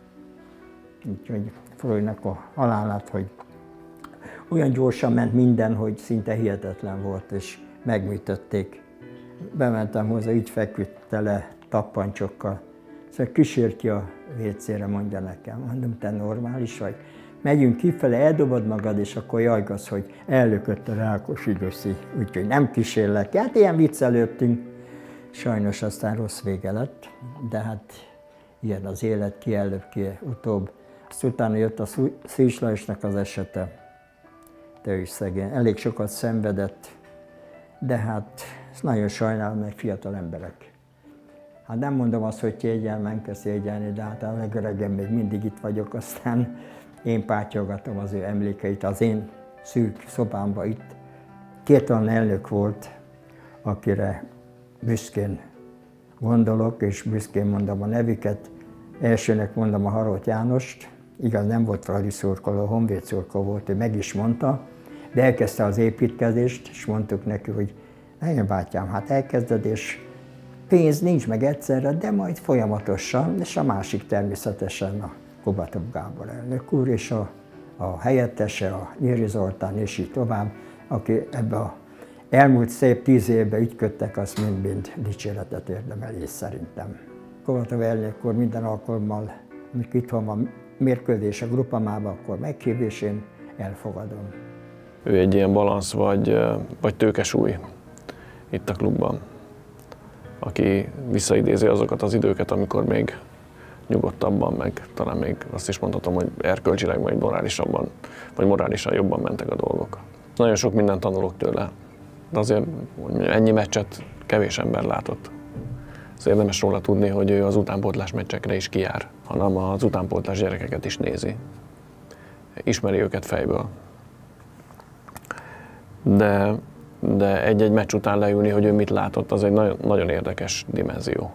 Speaker 6: Úgyhogy Flórinak a halálát, hogy olyan gyorsan ment minden, hogy szinte hihetetlen volt, és megműtötték. Bementem hozzá, így feküdt tele tappancsokkal. Szóval kísér ki a WC-re, mondja nekem. Mondom, te normális vagy? Megyünk kifele, eldobod magad, és akkor jajgasz, hogy ellökött a Rákosi Gyoszi, úgyhogy nem kísérlek. Hát ilyen viccelődtünk. Sajnos aztán rossz vége lett, de hát ilyen az élet, ki előbb, ki utóbb. Azt utána jött a Szűcs Lajosnak az esete. De ő is szegény, elég sokat szenvedett, de hát Ezt nagyon sajnálom, meg fiatal emberek. Hát nem mondom azt, hogy kényelmen kell szégyelni, de hát a legöregebb még mindig itt vagyok, aztán én pátyolgatom az ő emlékeit az én szűk szobámba itt. 2 olyan elnök volt, akire büszkén gondolok, és büszkén mondom a nevüket. Elsőnek mondom a Harót Jánost, igaz nem volt Fradi szurkoló, Honvéd szurkoló volt, ő meg is mondta, de elkezdte az építkezést, és mondtuk neki, hogy igen bátyám, hát elkezded, és pénz nincs meg egyszerre, de majd folyamatosan, és a másik természetesen a Kubatov Gábor elnök úr, és a helyettese, a Nyíri Zoltán, és így tovább, aki ebbe a elmúlt szép 10 évben ügyködtek, azt mind-mind dicséretet érdemel, és szerintem. Kubatov elnök úr minden alkalommal, amikor itthon van mérkőzés a Grupamában, akkor meghív, és én elfogadom.
Speaker 3: Ő egy ilyen balansz vagy tőkesúly itt a klubban, aki visszaidézi azokat az időket, amikor még nyugodtabban, meg talán még azt is mondhatom, hogy erkölcsileg, vagy morálisan jobban mentek a dolgok. Nagyon sok mindent tanulok tőle, de azért ennyi meccset kevés ember látott. Ez érdemes róla tudni, hogy ő az utánpótlás meccsekre is kijár, hanem az utánpótlás gyerekeket is nézi. Ismeri őket fejből. De egy-egy meccs után leülni, hogy ő mit látott, az egy nagyon, nagyon érdekes dimenzió.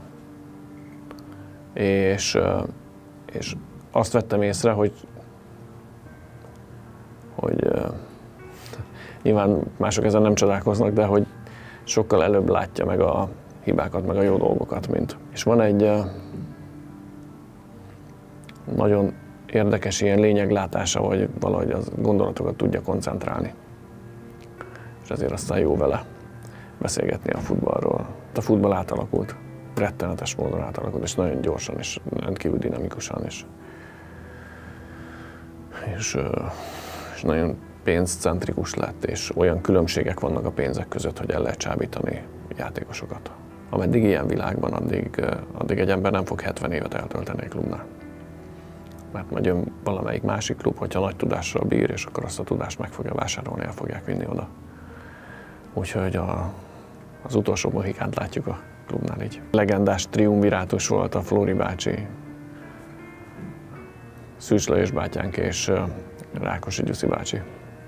Speaker 3: És azt vettem észre, hogy nyilván mások ezen nem csodálkoznak, de hogy sokkal előbb látja meg a hibákat, meg a jó dolgokat, mint. És van egy nagyon érdekes ilyen lényeglátása, vagy valahogy az gondolatokat tudja koncentrálni. És ezért aztán jó vele beszélgetni a futballról. A futball átalakult, rettenetes módon átalakult, és nagyon gyorsan, és rendkívül dinamikusan, és nagyon pénzcentrikus lett, és olyan különbségek vannak a pénzek között, hogy el lehet csábítani játékosokat. Ameddig ilyen világban, addig egy ember nem fog 70 évet eltölteni egy klubnál. Mert majd jön valamelyik másik klub, hogyha nagy tudással bír, és akkor azt a tudást meg fogja vásárolni, el fogják vinni oda. Úgyhogy az utolsó mohikánt látjuk a klubnál így. Legendás triumvirátus volt a Flóri bácsi, Szűcs Lajos bátyánk és Rákosi Gyuszi bácsi.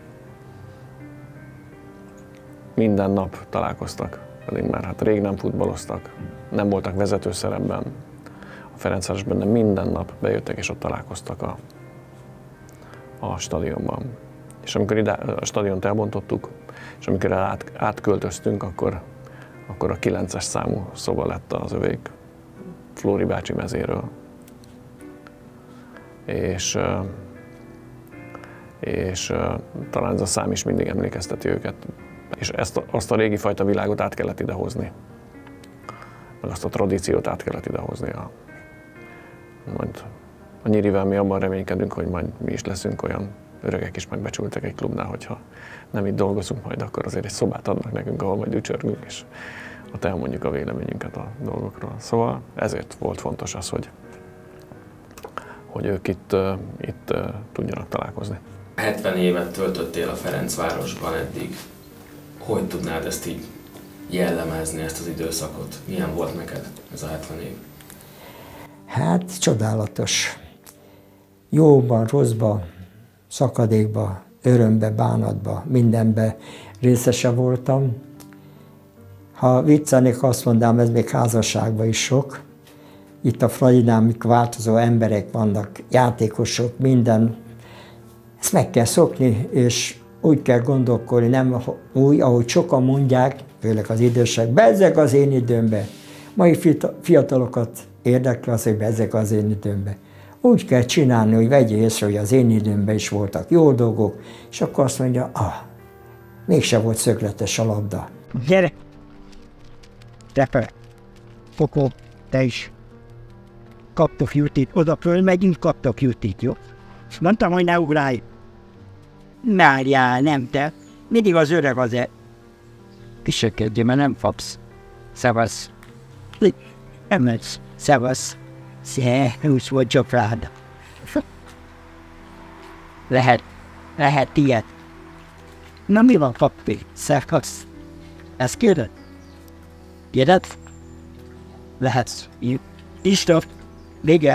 Speaker 3: Minden nap találkoztak, pedig már hát rég nem futballoztak, nem voltak vezetőszerepben. A Ferencvárosban, de minden nap bejöttek és ott találkoztak a stadionban. És amikor ide a stadiont elbontottuk, és amikor átköltöztünk, akkor a 9-es számú szoba lett az övék Flóri bácsi mezéről. És talán ez a szám is mindig emlékezteti őket. És azt a régi fajta világot át kellett idehozni. Meg azt a tradíciót át kellett idehozni. Majd a Nyírivel mi abban reménykedünk, hogy majd mi is leszünk olyan öregek is megbecsültek egy klubnál, hogyha nem itt dolgozunk majd, akkor azért egy szobát adnak nekünk, ahol majd ücsörgünk, és ott elmondjuk a véleményünket a dolgokról. Szóval ezért volt fontos az, hogy ők itt tudjanak találkozni.
Speaker 7: 70 évet töltöttél a Ferencvárosban eddig. Hogy tudnád ezt így jellemezni, ezt az időszakot? Milyen volt neked ez a 70 év?
Speaker 6: Hát csodálatos. Jóban, rosszban, szakadékba, örömbe, bánatba, mindenbe részese voltam. Ha viccelnék, azt mondanám, ez még házasságban is sok. Itt a Fradinál, mik változó emberek vannak, játékosok, minden. Ezt meg kell szokni, és úgy kell gondolkodni, nem úgy, ahogy sokan mondják, főleg az idősek, bezzeg az én időmbe. Mai fiatalokat érdekel az, hogy bezzeg az én időmbe. Úgy kell csinálni, hogy vegyél észre, hogy az én időmben is voltak jó dolgok, és akkor azt mondja, mégse volt szögletes a labda.
Speaker 16: Gyere! Tepe! Pokó, te is! Kaptok jutit, oda fölmegyünk, kaptok jutit, jó? Mondtam, hogy ne ugrálj! Márjál, nem te! Mindig az öreg az Kisekedjél, mert nem kapsz. Szevasz! Nem lesz. Szevasz! Szervusz volt csaprád. Lehet ilyet. Na mi van, papi? Szevasz. Ezt kérdez? Jegyet? Lehetsz. Istop. Vége.